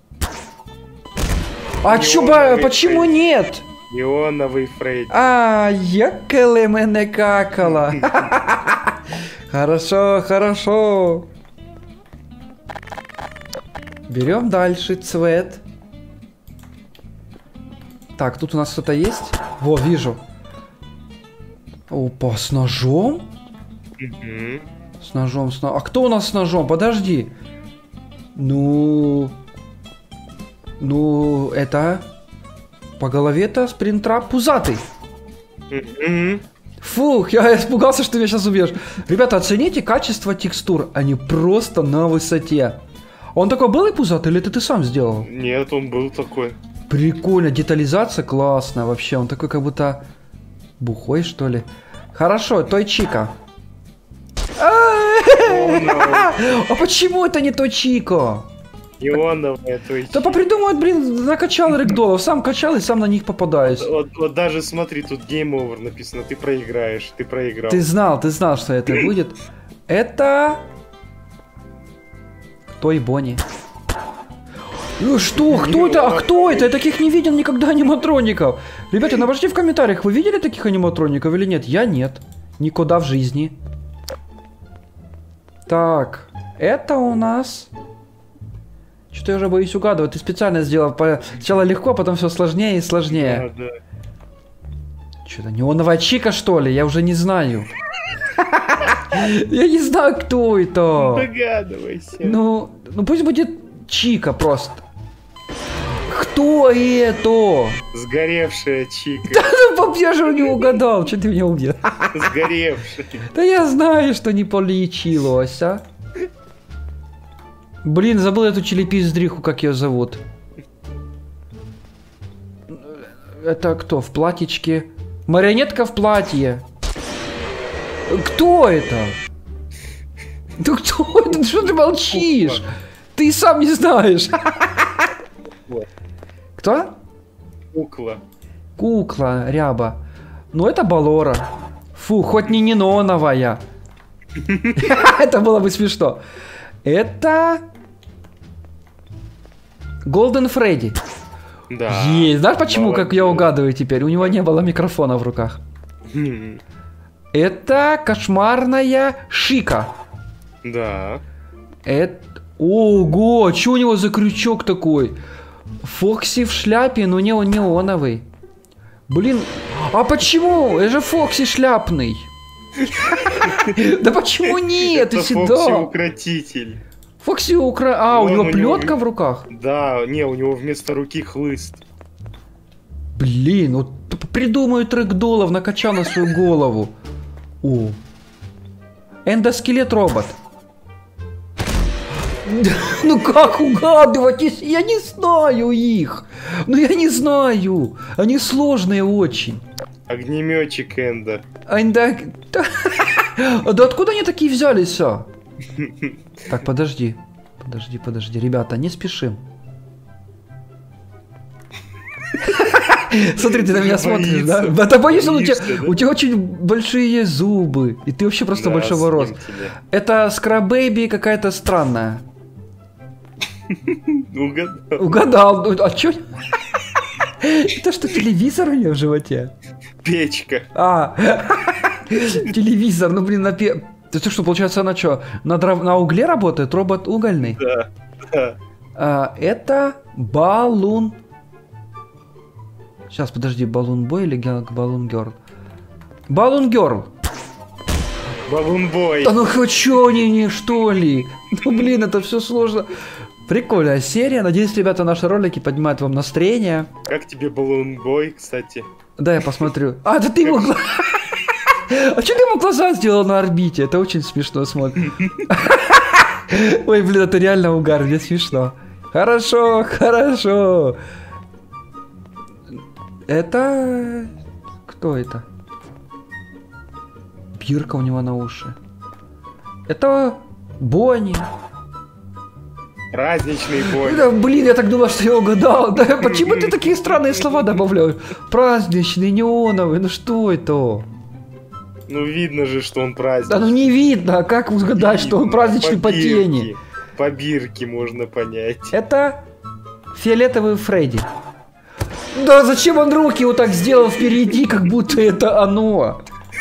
Speaker 1: А чё, ба-
Speaker 2: Неоновый
Speaker 1: почему
Speaker 2: Фредди.
Speaker 1: нет?
Speaker 2: Неоновый Фредди.
Speaker 1: А, якали мене какала. Хорошо, хорошо. Берем дальше цвет. Так, тут у нас кто-то есть? Во, вижу. Опа, с ножом?
Speaker 2: Мгм.
Speaker 1: С ножом, с ножом. А кто у нас с ножом? Подожди. Ну... Ну, это... По голове-то спринтрап пузатый.
Speaker 2: Мгм.
Speaker 1: Фух, я испугался, что меня сейчас убьешь. Ребята, оцените качество текстур. Они просто на высоте. Он такой был и пузатый, или это ты сам сделал?
Speaker 2: Нет, он был такой.
Speaker 1: Прикольно, детализация классная вообще. Он такой как будто бухой, что ли. Хорошо, той Чика. А почему это не той Чико?
Speaker 2: Ионовая, то есть.
Speaker 1: Да попридумывают, блин, накачал рэгдолов. Сам качал и сам на них попадаюсь.
Speaker 2: Вот, вот даже смотри, тут Game Over написано, ты проиграешь, ты проиграл.
Speaker 1: Ты знал, ты знал, что это будет. Это... Той Бонни. Ну что, кто это? А кто это? Я таких не видел никогда аниматроников. Ребята, напишите в комментариях, вы видели таких аниматроников или нет? Я нет. Никуда в жизни. Так, это у нас... Что-то я уже боюсь угадывать. Ты специально сделал по... сначала легко, а потом все сложнее и сложнее.
Speaker 2: Да, да.
Speaker 1: Что-то неоновая Чика, что ли? Я уже не знаю. Я не знаю, кто это.
Speaker 2: Догадывайся.
Speaker 1: Ну, ну пусть будет Чика просто. Кто это?
Speaker 2: Сгоревшая Чика.
Speaker 1: Да ну, я же не угадал. Что ты меня убил?
Speaker 2: Сгоревшая.
Speaker 1: Да я знаю, что не получилось, а. Блин, забыл эту челепиздриху, как ее зовут. Это кто? В платьичке? Марионетка в платье. Кто это? Да кто это? Что ты молчишь?
Speaker 2: Кукла.
Speaker 1: Ты сам не знаешь.
Speaker 2: Вот.
Speaker 1: Кто?
Speaker 2: Кукла.
Speaker 1: Кукла, ряба. Ну это Балора. Фу, хоть не неоновая. Это было бы смешно. Это... Голден Фредди.
Speaker 2: Да.
Speaker 1: Есть. Знаешь почему, как я
Speaker 2: Молодец.
Speaker 1: угадываю теперь? У него не было микрофона в руках.
Speaker 2: Хм.
Speaker 1: Это кошмарная Шика.
Speaker 2: Да.
Speaker 1: Это... Ого, что у него за крючок такой? Фокси в шляпе, но не он неоновый. Блин, а почему? Это же Фокси шляпный. Да почему нет?
Speaker 2: Это
Speaker 1: Иди
Speaker 2: Фокси
Speaker 1: сюда.
Speaker 2: укротитель.
Speaker 1: Фокси укра... А, у
Speaker 2: Вон
Speaker 1: него
Speaker 2: у него
Speaker 1: плетка
Speaker 2: ви-
Speaker 1: в руках?
Speaker 2: Да, не, у него вместо руки хлыст.
Speaker 1: Блин, вот п- придумают рэгдолов, накачал на свою голову. О. Эндоскелет робот. Ну как угадывать, если я не знаю их? Ну я не знаю. Они сложные очень.
Speaker 2: Огнеметчик Энда.
Speaker 1: А инда... Да откуда они такие взялись, а? Так, подожди. Подожди, подожди. Ребята, не спешим. Смотри, ты на меня смотришь, да?
Speaker 2: Боится.
Speaker 1: Да, ты боишься, у тебя,
Speaker 2: Боишься, да?
Speaker 1: у тебя очень большие зубы. И ты вообще просто
Speaker 2: Да,
Speaker 1: большого
Speaker 2: съем
Speaker 1: роста.
Speaker 2: тебя.
Speaker 1: Это Скрабэйби какая-то странная.
Speaker 2: Угадал.
Speaker 1: Угадал. Ну, а чё? Это что, телевизор у нее в животе?
Speaker 2: Печка.
Speaker 1: А, телевизор, ну блин, на пе... Это что, получается, она что, на, дров... на угле работает? Робот угольный?
Speaker 2: Да. Да.
Speaker 1: А, это балун. Сейчас, подожди, балун бой или балун герл? Балун герл.
Speaker 2: Балунбой.
Speaker 1: Да ну хоть чё, не, не, что ли? Ну блин, это все сложно. Прикольная серия. Надеюсь, ребята, наши ролики поднимают вам настроение.
Speaker 2: Как тебе Балунбой, кстати?
Speaker 1: Да, я посмотрю. А, да ты ему... гла- А что ты ему глаза сделал на орбите? Это очень смешно смотрит. Ой, блин, это реально угар, мне смешно. Хорошо, хорошо. Это... Кто это? Бирка у него на уши. Это Бонни.
Speaker 2: Праздничный бой.
Speaker 1: Да, блин, я так думал, что я угадал. Да, почему ты такие странные слова добавляешь? Праздничный, неоновый, ну что это?
Speaker 2: Ну видно же, что он праздничный.
Speaker 1: Да ну не видно, а как угадать, что он
Speaker 2: Видно.
Speaker 1: праздничный по
Speaker 2: бирке.
Speaker 1: тени?
Speaker 2: По бирке можно понять.
Speaker 1: Это фиолетовый Фредди. Да зачем он руки вот так сделал впереди, как будто это оно?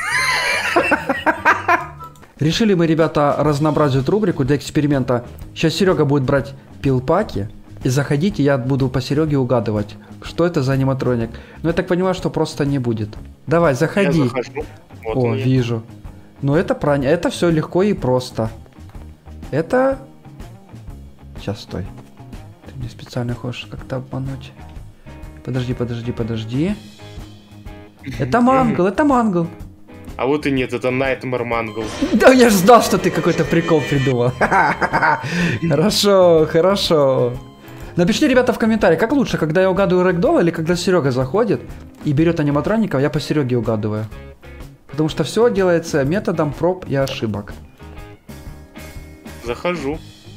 Speaker 1: Решили мы, ребята, разнообразить рубрику для эксперимента. Сейчас Серега будет брать пилпаки. И заходите, я буду по Сереге угадывать, что это за аниматроник. Но я так понимаю, что просто не будет. Давай,
Speaker 2: Я
Speaker 1: заходи.
Speaker 2: захожу. Вот
Speaker 1: О,
Speaker 2: он я.
Speaker 1: вижу. Но это правильно. Это все легко и просто. Это... Сейчас, стой. Ты мне специально хочешь как-то обмануть. Подожди, подожди, подожди. Это мангл, это мангл.
Speaker 2: А вот и нет, это Nightmare Mangle.
Speaker 1: Да я же знал, что ты какой-то прикол придумал. Хорошо, хорошо. Напишите, ребята, в комментариях, как лучше, когда я угадываю рэгдолла или когда Серега заходит и берет аниматроников, я по Сереге угадываю. Потому что все делается методом проб и ошибок.
Speaker 2: Захожу.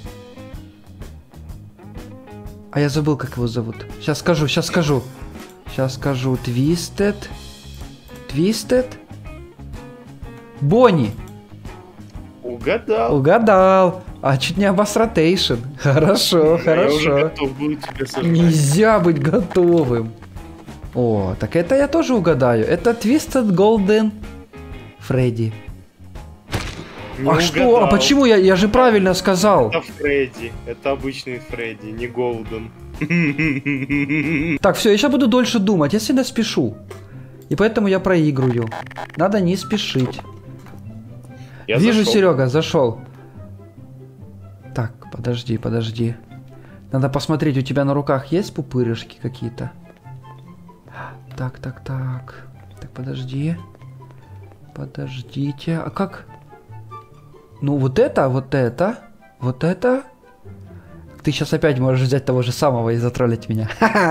Speaker 1: А я забыл, как его зовут. Сейчас скажу, сейчас скажу. Сейчас скажу. Twisted. Twisted. Бонни.
Speaker 2: Угадал.
Speaker 1: Угадал. А чуть не обосратейшн. Хорошо,
Speaker 2: Да, я уже
Speaker 1: хорошо.
Speaker 2: готов был тебя сожрать.
Speaker 1: Нельзя быть готовым. О, так это я тоже угадаю. Это Twisted Golden Фредди.
Speaker 2: Не
Speaker 1: А что? А
Speaker 2: угадал.
Speaker 1: почему? Я, я же правильно сказал.
Speaker 2: Это Фредди. Это обычный Фредди, не Голден.
Speaker 1: Так, все, я сейчас буду дольше думать. Я всегда спешу. И поэтому я проигрываю. Надо не спешить.
Speaker 2: Я
Speaker 1: Вижу,
Speaker 2: зашел.
Speaker 1: Серега, зашел. Так, подожди, подожди. Надо посмотреть, у тебя на руках есть пупырышки какие-то? Так, так, так. Так, подожди. Подождите. А как? Ну, вот это, вот это, вот это. Ты сейчас опять можешь взять того же самого и затроллить меня.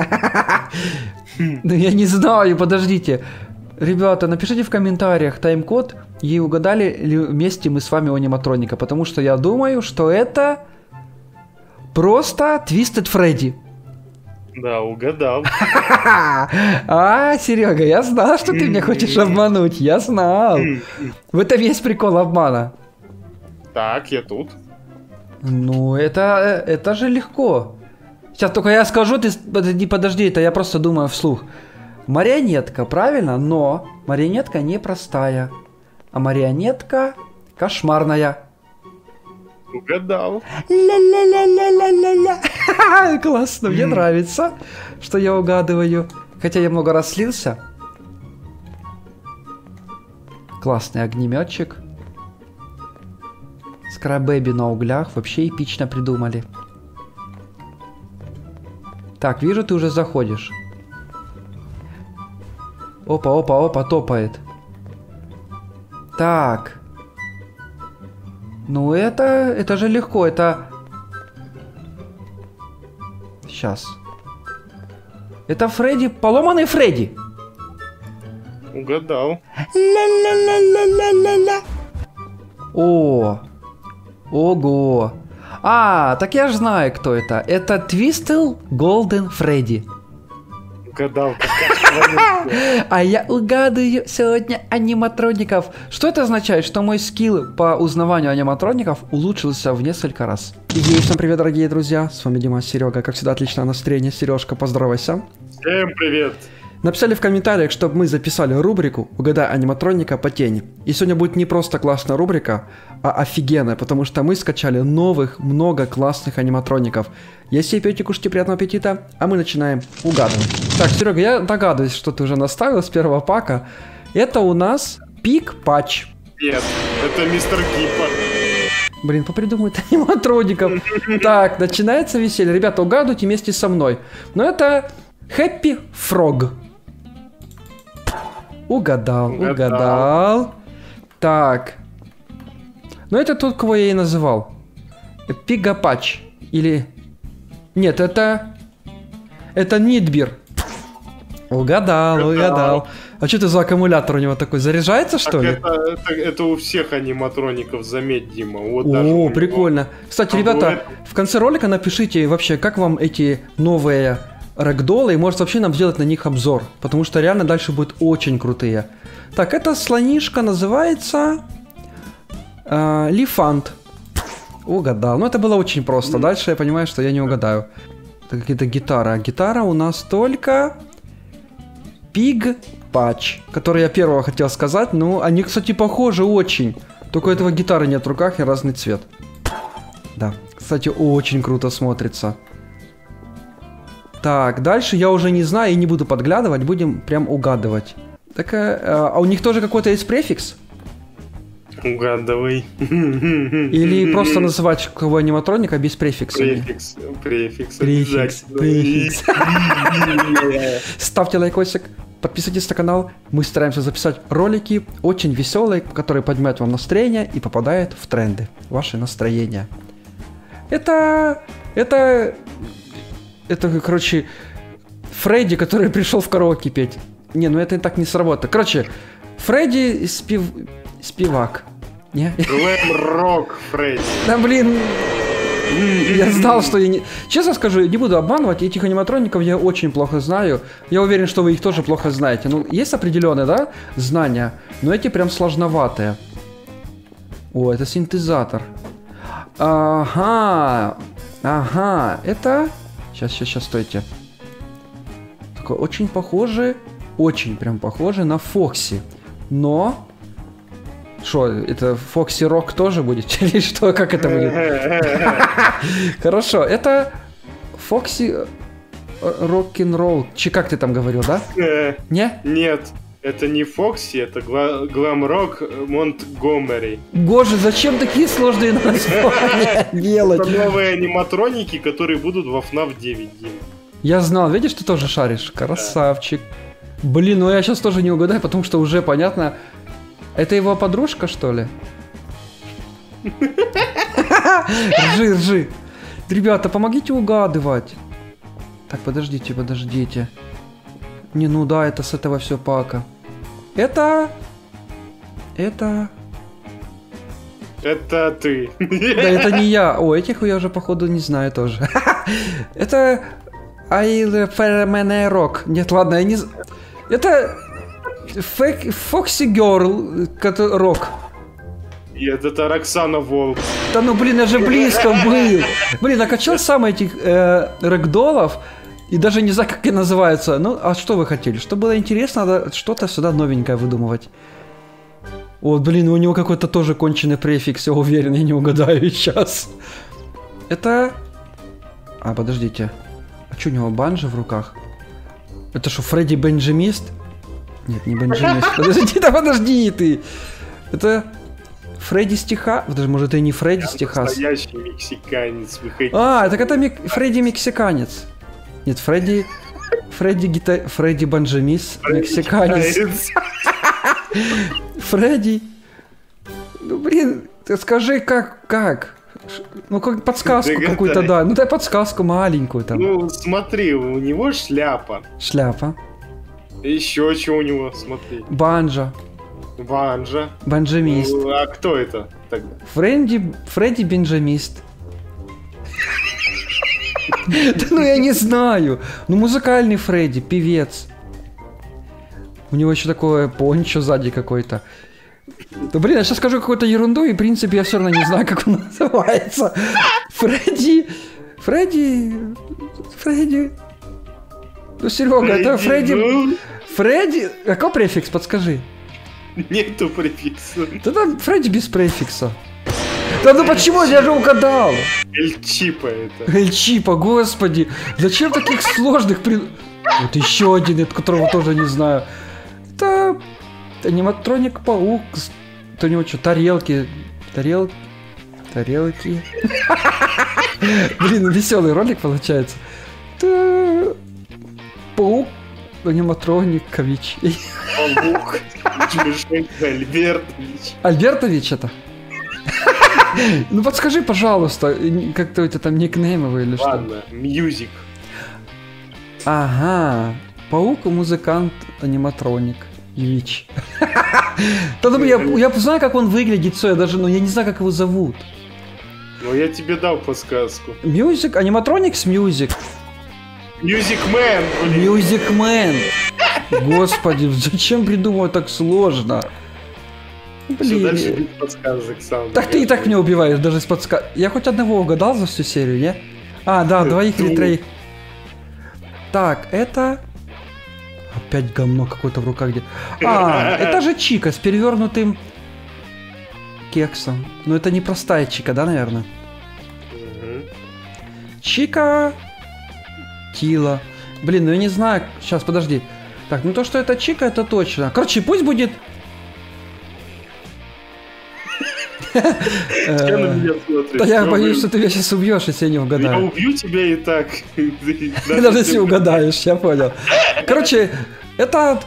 Speaker 1: Ну, я не знаю, подождите. Ребята, напишите в комментариях тайм-код, и угадали ли вместе мы с вами у аниматроника, потому что я думаю, что это просто Twisted Freddy.
Speaker 2: Да, угадал.
Speaker 1: А, Серега, я знал, что ты меня хочешь обмануть, я знал. В этом весь прикол обмана.
Speaker 2: Так, я тут.
Speaker 1: Ну, это, это же легко. Сейчас только я скажу, ты подожди, подожди, это я просто думаю вслух. Марионетка, правильно? Но марионетка не простая, а марионетка кошмарная.
Speaker 2: Угадал.
Speaker 1: Ля-ля-ля-ля-ля-ля-ля. Классно, мне нравится, что я угадываю. Хотя я много раз слился. Классный огнеметчик. Скрабэби на углях. Вообще эпично придумали. Так, вижу, ты уже заходишь. Опа, опа, опа, топает. Так. Ну это, это же легко, это... Сейчас. Это Фредди, поломанный Фредди.
Speaker 2: Угадал.
Speaker 1: Ля-ля-ля-ля-ля-ля-ля. О, ого. А, так я же знаю, кто это. Это Twisted Golden Freddy.
Speaker 2: Угадал, какая
Speaker 1: А я угадываю сегодня аниматроников. Что это означает? Что мой скилл по узнаванию аниматроников улучшился в несколько раз. И всем привет, дорогие друзья. С вами Дима, Серега. Как всегда, отличное настроение. Сережка, поздоровайся.
Speaker 2: Всем привет.
Speaker 1: Написали в комментариях, чтобы мы записали рубрику «Угадай аниматроника по тени». И сегодня будет не просто классная рубрика, а офигенная, потому что мы скачали новых, много классных аниматроников. Если пьете, кушайте, приятного аппетита, а мы начинаем угадывать. Так, Серега, я догадываюсь, что ты уже наставил с первого пака. Это у нас Пик Патч.
Speaker 2: Нет, это мистер Гиппа.
Speaker 1: Блин, попридумают аниматроников. Так, начинается веселье. Ребята, угадывайте вместе со мной. Но это Happy Frog. Угадал, угадал, угадал. Так. Ну это тот, кого я и называл. Пигапач. Или... Нет, это... Это Нидбир. Угадал, угадал, угадал. А что это за аккумулятор у него такой? Заряжается, что
Speaker 2: так
Speaker 1: ли?
Speaker 2: Это, это, это у всех аниматроников, заметь, Дима. Вот
Speaker 1: О,
Speaker 2: даже у него.
Speaker 1: прикольно. Кстати,
Speaker 2: А
Speaker 1: ребята,
Speaker 2: бывает-
Speaker 1: в конце ролика напишите вообще, как вам эти новые рэгдоллы, и может вообще нам сделать на них обзор, потому что реально дальше будут очень крутые. Так, эта слонишка называется э, Лифант. Угадал. Ну, это было очень просто. Дальше я понимаю, что я не угадаю. Это какие-то гитары. А гитара у нас только Пиг Патч, который я первого хотел сказать. Ну, они, кстати, похожи очень. Только у этого гитары нет в руках и разный цвет. Да, кстати, очень круто смотрится. Так, дальше я уже не знаю и не буду подглядывать, будем прям угадывать. Такая... А у них тоже какой-то есть префикс?
Speaker 2: Угадывай.
Speaker 1: Или просто называть кого аниматроника без префикса?
Speaker 2: Префикс. Префикс.
Speaker 1: Префикс. Префикс. Ставьте лайкосик. Подписывайтесь на канал. Мы стараемся записать ролики очень веселые, которые поднимают вам настроение и попадают в тренды. Ваше настроение. Это... Это... Это, короче... Фредди, который пришел в караоке петь. Не, ну это и так не сработает. Короче, Фредди спев... спевак. Не?
Speaker 2: Глэм-рок Фредди.
Speaker 1: Да блин... Я знал, что я не... Честно скажу, не буду обманывать, этих аниматроников я очень плохо знаю. Я уверен, что вы их тоже плохо знаете. Ну, есть определенные, да, знания, но эти прям сложноватые. О, это синтезатор. Ага, ага, это... Сейчас, сейчас, сейчас, стойте. Такое очень похоже, очень прям похоже на Фокси. Но... Что, это Фокси Рок тоже будет? Или что, как это будет? Хорошо, это Фокси Рок-н-ролл. Чи как ты там говорил, да? Не?
Speaker 2: Нет, это не Фокси, это Глэм-рок Монтгомери.
Speaker 1: Боже, зачем такие сложные названия делать?
Speaker 2: Это новые аниматроники, которые будут во эф наф девять.
Speaker 1: Я знал, видишь, ты тоже шаришь. Красавчик. Блин, ну я сейчас тоже не угадаю, потому что уже понятно... Это его подружка, что ли? Ржи, ржи. Ребята, помогите угадывать. Так, подождите, подождите. Не, ну да, это с этого все пака. Это... Это...
Speaker 2: Это ты.
Speaker 1: Да, это не я. О, этих я уже, походу, не знаю тоже. Это... Айлфермене Рок. Нет, ладно, я не... Это... Фокси Герл, Рок.
Speaker 2: Нет, это Роксана Волк.
Speaker 1: Да ну блин, я же близко был. Блин, накачал сам этих э, рэгдолов и даже не знаю, как они называются. Ну, а что вы хотели? Чтобы было интересно, надо что-то сюда новенькое выдумывать. Вот, блин, у него какой-то тоже конченый префикс, я уверен, я не угадаю сейчас. Это... А, подождите. А что у него, банджо в руках? Это что, Фредди Бенджимист? Нет, не Бенджимист. Подожди, да подожди ты. Это Фредди Стиха... Подожди, может, это и не Фредди Стихас?
Speaker 2: Настоящий мексиканец.
Speaker 1: А, так это мек... Фредди Мексиканец. Нет, Фредди... Фредди Гита... Фредди Бенджимис Мексиканец. Фредди... Ну, блин, ты скажи, как... как? Ну, как подсказку какую-то, да. Ну, дай подсказку маленькую там.
Speaker 2: Ну, смотри, у него шляпа.
Speaker 1: Шляпа.
Speaker 2: Еще что у него, смотри.
Speaker 1: Банджо.
Speaker 2: Банджо.
Speaker 1: Бенджамист.
Speaker 2: Ну, а кто это тогда?
Speaker 1: Фредди... Фредди Бенджамист. Да ну я не знаю. Ну музыкальный Фредди, певец. У него еще такое пончо сзади какой-то. Да блин, я сейчас скажу какую-то ерунду, и в принципе я все равно не знаю, как он называется. Фредди... Фредди... Фредди... Ну, Серега, это Фредди...
Speaker 2: Ну,
Speaker 1: Фредди... Какой префикс, подскажи?
Speaker 2: нету префикса.
Speaker 1: Да там Фредди без префикса. Да ну почему? Я же угадал.
Speaker 2: Эль Чипа это.
Speaker 1: Эль Чипа, господи. Зачем таких сложных при... Вот еще один, от которого тоже не знаю. Это... Аниматроник Паук. Это у него что, тарелки? Тарел... Тарелки. Блин, веселый ролик получается. Это... Паук. Аниматроник Кович.
Speaker 2: Паук. Альбертович.
Speaker 1: Альбертович это? Ну подскажи, пожалуйста, как-то это там никнеймовый или что?
Speaker 2: Ладно, Мьюзик.
Speaker 1: Ага, паук, музыкант, аниматроник, Ильич. Да ну я, я знаю, как он выглядит, все, я даже, но я не знаю, как его зовут.
Speaker 2: Ну я тебе дал подсказку.
Speaker 1: Мьюзик, аниматроникс Мьюзик.
Speaker 2: Мьюзик Мэн, блин.
Speaker 1: Мьюзик Мэн. Господи, зачем придумывать так сложно?
Speaker 2: Все дальше
Speaker 1: Блин.
Speaker 2: без подсказок сам.
Speaker 1: Так ты и так меня убиваешь, даже с подсказ... Я хоть одного угадал за всю серию, не? А, да, двоих или троих. Так, это... Опять говно какое-то в руках где... А, это же Чика с перевернутым кексом. Но это не простая Чика, да, наверное? Чика... Тила. Блин, ну я не знаю... Сейчас, подожди. Так, ну то, что это Чика, это точно. Короче, пусть будет...
Speaker 2: Я на меня смотришь.
Speaker 1: Да я
Speaker 2: Чё,
Speaker 1: боюсь,
Speaker 2: блин?
Speaker 1: что ты меня сейчас убьешь, если я не
Speaker 2: Я
Speaker 1: угадаю.
Speaker 2: убью тебя и так.
Speaker 1: Даже если угадаешь, я понял. Короче, это...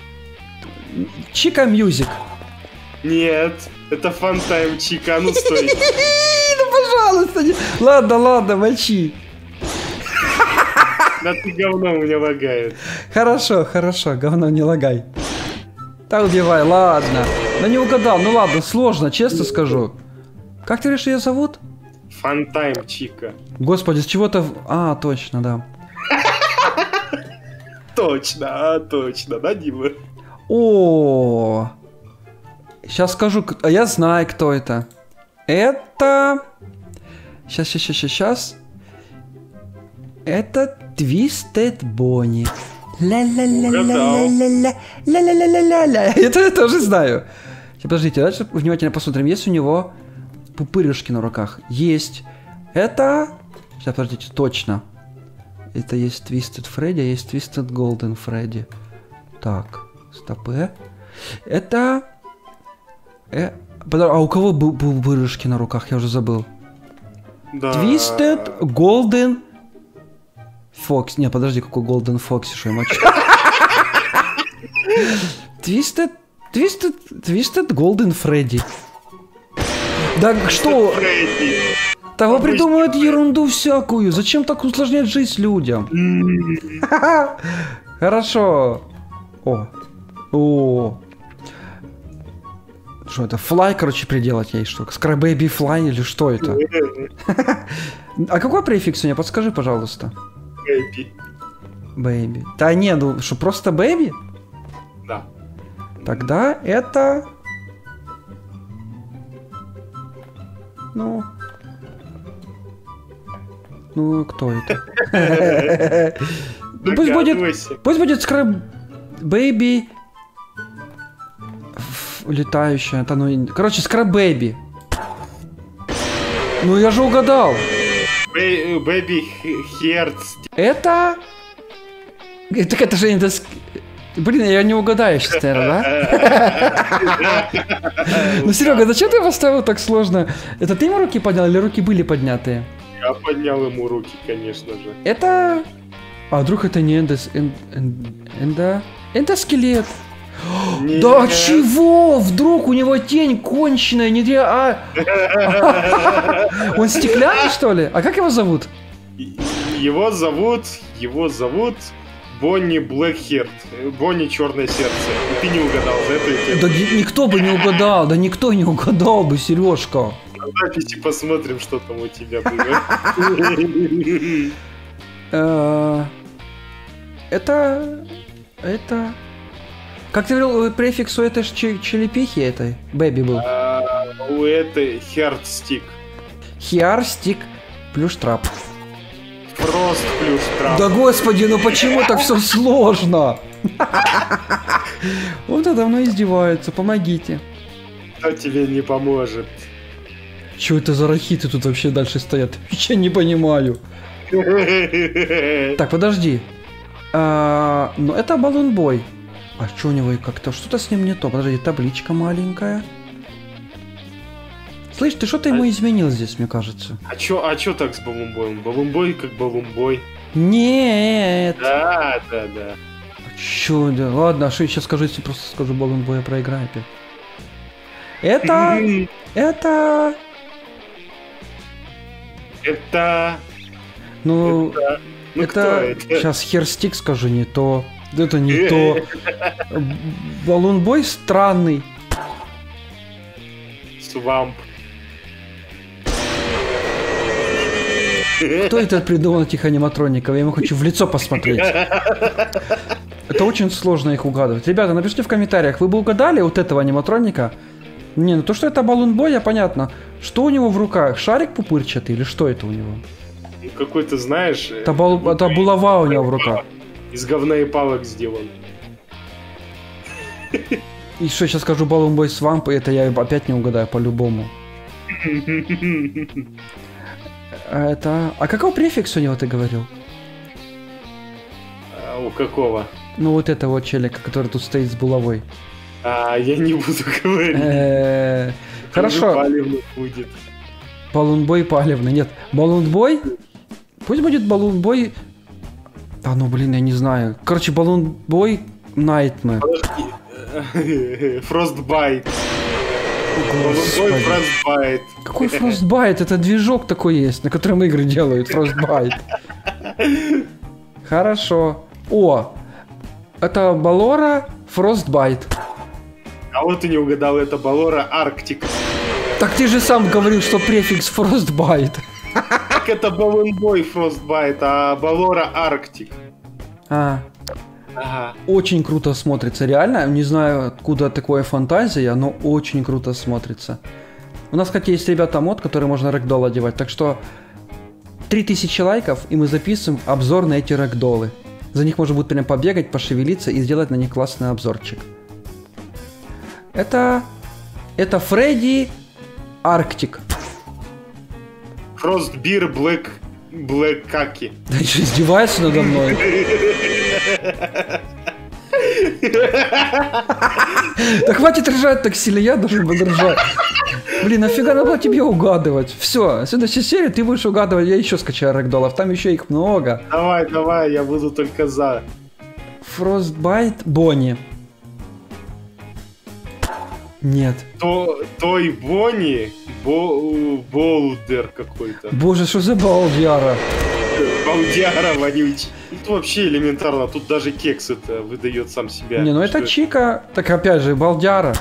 Speaker 1: Чика Мьюзик.
Speaker 2: Нет, это фантайм Чика, ну стой.
Speaker 1: Ну, пожалуйста, не... Ладно, ладно, мочи.
Speaker 2: Да ты говно у меня лагает.
Speaker 1: Хорошо, хорошо, говно не лагай. Да убивай, ладно. Ну не угадал, ну ладно, сложно, честно скажу. Как ты говоришь, ее зовут?
Speaker 2: Фантайм Чика.
Speaker 1: Господи, с чего-то... в- А, точно, да.
Speaker 2: Точно, а, точно, да, Дима?
Speaker 1: О, сейчас скажу, к- а я знаю, кто это. Это... Сейчас, сейчас, сейчас, сейчас. Это Twisted Bonnie. Ля-ля-ля-ля-ля-ля. Ля-ля-ля-ля-ля. Это я тоже знаю. Сейчас, подождите, дальше внимательно посмотрим. Есть у него пупырышки на руках? Есть. Это... Сейчас, подождите, точно. Это есть Twisted Freddy, а есть Twisted Golden Freddy. Так, стопы. Это... Э... подо- А у кого был пупырышки на руках? Я уже забыл.
Speaker 2: Да.
Speaker 1: Twisted Golden Fox. Не, подожди, какой Golden Fox, что я мочу. Twisted... Twisted... Twisted Golden Freddy. Да что?
Speaker 2: Фредди.
Speaker 1: Да вы
Speaker 2: Обычный
Speaker 1: придумывают ерунду всякую. Зачем так усложнять жизнь людям? Хорошо. О. О. Что это? Флай, короче, приделать ей что? Скрайбэби флай или что это? А какой префикс у меня? Подскажи, пожалуйста.
Speaker 2: Хэппи.
Speaker 1: Бэйби. Да не, ну что, просто бэйби?
Speaker 2: Да.
Speaker 1: Тогда это... Ну... Ну, кто это? Ну, пусть будет...
Speaker 2: Догадывайся.
Speaker 1: Пусть будет скраб... Бэйби... Летающая, это ну... и- Короче, скраб бэйби. Ну, я же угадал.
Speaker 2: Бэй- Бэби Херц.
Speaker 1: Это... Э, Так это же не доск... Блин, я не угадаю сейчас, наверное, да? Ну, Серега, зачем ты поставил так сложно? Это ты ему руки поднял или руки были поднятые?
Speaker 2: Я поднял ему руки, конечно же.
Speaker 1: Это... А вдруг это не эндос... эн- эн- Энда... Эндоскелет.
Speaker 2: Нет.
Speaker 1: Да чего? Вдруг у него тень конченая, не ре- а... Он стеклянный, что ли? А как его зовут?
Speaker 2: Его зовут... Его зовут... Бонни Блэкхерт. Бонни Черное Сердце. И ты не угадал, за это я тебе...
Speaker 1: Да ни- никто бы не угадал, да никто не угадал бы, Сережка.
Speaker 2: На записи посмотрим, что там у тебя было.
Speaker 1: Э, Это... Это... Как ты говорил, префикс у этой ж че- челепихи этой? Бэби был.
Speaker 2: А, у этой Хердстик.
Speaker 1: Хиар, стик, плюс трап.
Speaker 2: Фрост плюс трап.
Speaker 1: Да господи, ну почему так все сложно? Вот это давно издеваются, помогите.
Speaker 2: Кто тебе не поможет?
Speaker 1: Чё это за рахиты тут вообще дальше стоят? Вообще не понимаю. Так, подожди. А, ну это баллонбой. А что у него и как-то? Что-то с ним не то. Подожди, табличка маленькая. Слышь, ты что-то ему изменил здесь, мне кажется.
Speaker 2: А чё, а чё так с Балумбоем? Балумбой как Балумбой.
Speaker 1: Нет.
Speaker 2: Да, да, да.
Speaker 1: Чё, да? Ладно, а что я сейчас скажу, если просто скажу баллонбой, я проиграю опять. Это... Это...
Speaker 2: Это...
Speaker 1: Ну...
Speaker 2: это- Ну кто
Speaker 1: это...
Speaker 2: это?
Speaker 1: Сейчас херстик скажу, не то. Это не то. Баллонбой странный.
Speaker 2: Свамп.
Speaker 1: Кто это придумал этих аниматроников? Я ему хочу в лицо посмотреть. Это очень сложно их угадывать. Ребята, напишите в комментариях, вы бы угадали вот этого аниматроника? Не, ну то, что это баллонбой, я понятно. Что у него в руках? Шарик пупырчатый или что это у него?
Speaker 2: Ну, какой-то, знаешь...
Speaker 1: Это, бал... это булава у него в руках.
Speaker 2: Из говна и палок сделан.
Speaker 1: И что, сейчас скажу баллонбой свамп, и это я опять не угадаю по-любому. А это... А какой префикс у него ты говорил?
Speaker 2: А у какого?
Speaker 1: Ну вот это вот челик, который тут стоит с булавой.
Speaker 2: А, я не буду говорить.
Speaker 1: Э, Хорошо.
Speaker 2: Палевно будет.
Speaker 1: Балунбой палевный. Нет, балунбой. Пусть будет балунбой. А ну блин, я не знаю. Короче, балунбой Nightmare.
Speaker 2: Frostbite.
Speaker 1: Господи.
Speaker 2: Frostbite.
Speaker 1: Какой Frostbite? Это движок такой есть, на котором игры делают. Frostbite. Хорошо. О, это Балора Frostbite.
Speaker 2: А вот ты не угадал, это Балора Арктик.
Speaker 1: Так ты же сам говорил, что префикс Frostbite.
Speaker 2: Так это Балунбой Frostbite, а Балора Арктик.
Speaker 1: А,
Speaker 2: Ага.
Speaker 1: очень круто смотрится, реально. Не знаю, откуда такая фантазия, но очень круто смотрится. У нас, кстати, есть ребята мод, которые можно рэгдолл одевать, так что три тысячи лайков, и мы записываем обзор на эти рэгдоллы. За них можно будет прям побегать, пошевелиться и сделать на них классный обзорчик. Это... Это Фредди Арктик.
Speaker 2: Frostbeer Black... Black Kaki.
Speaker 1: Да что, издевается надо мной? Да хватит ржать так сильно, я должен был ржать. Блин, нафига надо было тебе угадывать? Все, в следующей серии ты будешь угадывать, я еще скачаю рэгдоллов, там еще их много.
Speaker 2: Давай, давай, я буду только за.
Speaker 1: Frostbite Бонни. Нет.
Speaker 2: То, той Бонни, бо, Болдер какой-то.
Speaker 1: Боже, что за балдяра?
Speaker 2: Балдяра вонючий. Тут вообще элементарно, тут даже кекс это выдает сам себя.
Speaker 1: Не, ну это Чика, так опять же, балдяра.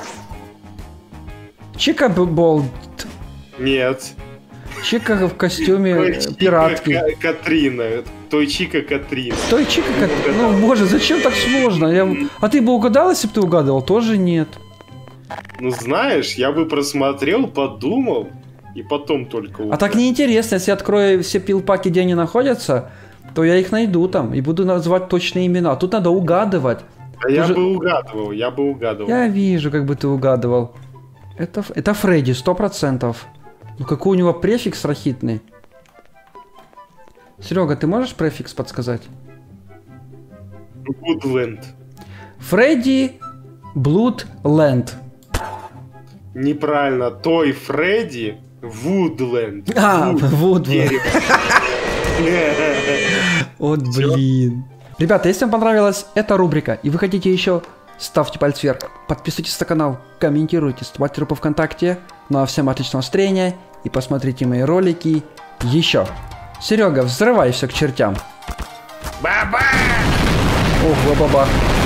Speaker 1: Чика Болд.
Speaker 2: Нет.
Speaker 1: Чика в костюме
Speaker 2: Той
Speaker 1: э,
Speaker 2: Чика
Speaker 1: пиратки.
Speaker 2: Ка- Катрина. Той Чика Катрина.
Speaker 1: Той Чика, как... ну боже, зачем так сложно? Я... А ты бы угадал, если бы ты угадывал? Тоже нет.
Speaker 2: Ну знаешь, я бы просмотрел, подумал, и потом только
Speaker 1: А так неинтересно, если я открою все пилпаки, где они находятся, то я их найду там и буду называть точные имена. Тут надо угадывать.
Speaker 2: А я
Speaker 1: Тоже-
Speaker 2: бы угадывал, я бы угадывал.
Speaker 1: Я вижу, как бы ты угадывал. Это, Ф- это Фредди, сто процентов. Ну какой у него префикс рахитный. Серега, ты можешь префикс подсказать?
Speaker 2: Woodland.
Speaker 1: Фредди Блудленд.
Speaker 2: Неправильно. Той Фредди Woodland.
Speaker 1: А,
Speaker 2: Wood,
Speaker 1: вот.
Speaker 2: дерево.
Speaker 1: Вот блин. Ребята, если вам понравилась эта рубрика и вы хотите еще, ставьте палец вверх, подписывайтесь на канал, комментируйте, ставьте группу ВКонтакте. Ну а всем отличного настроения и посмотрите мои ролики еще. Серега, взрывай все к чертям.
Speaker 2: Баба!
Speaker 1: Ого, баба.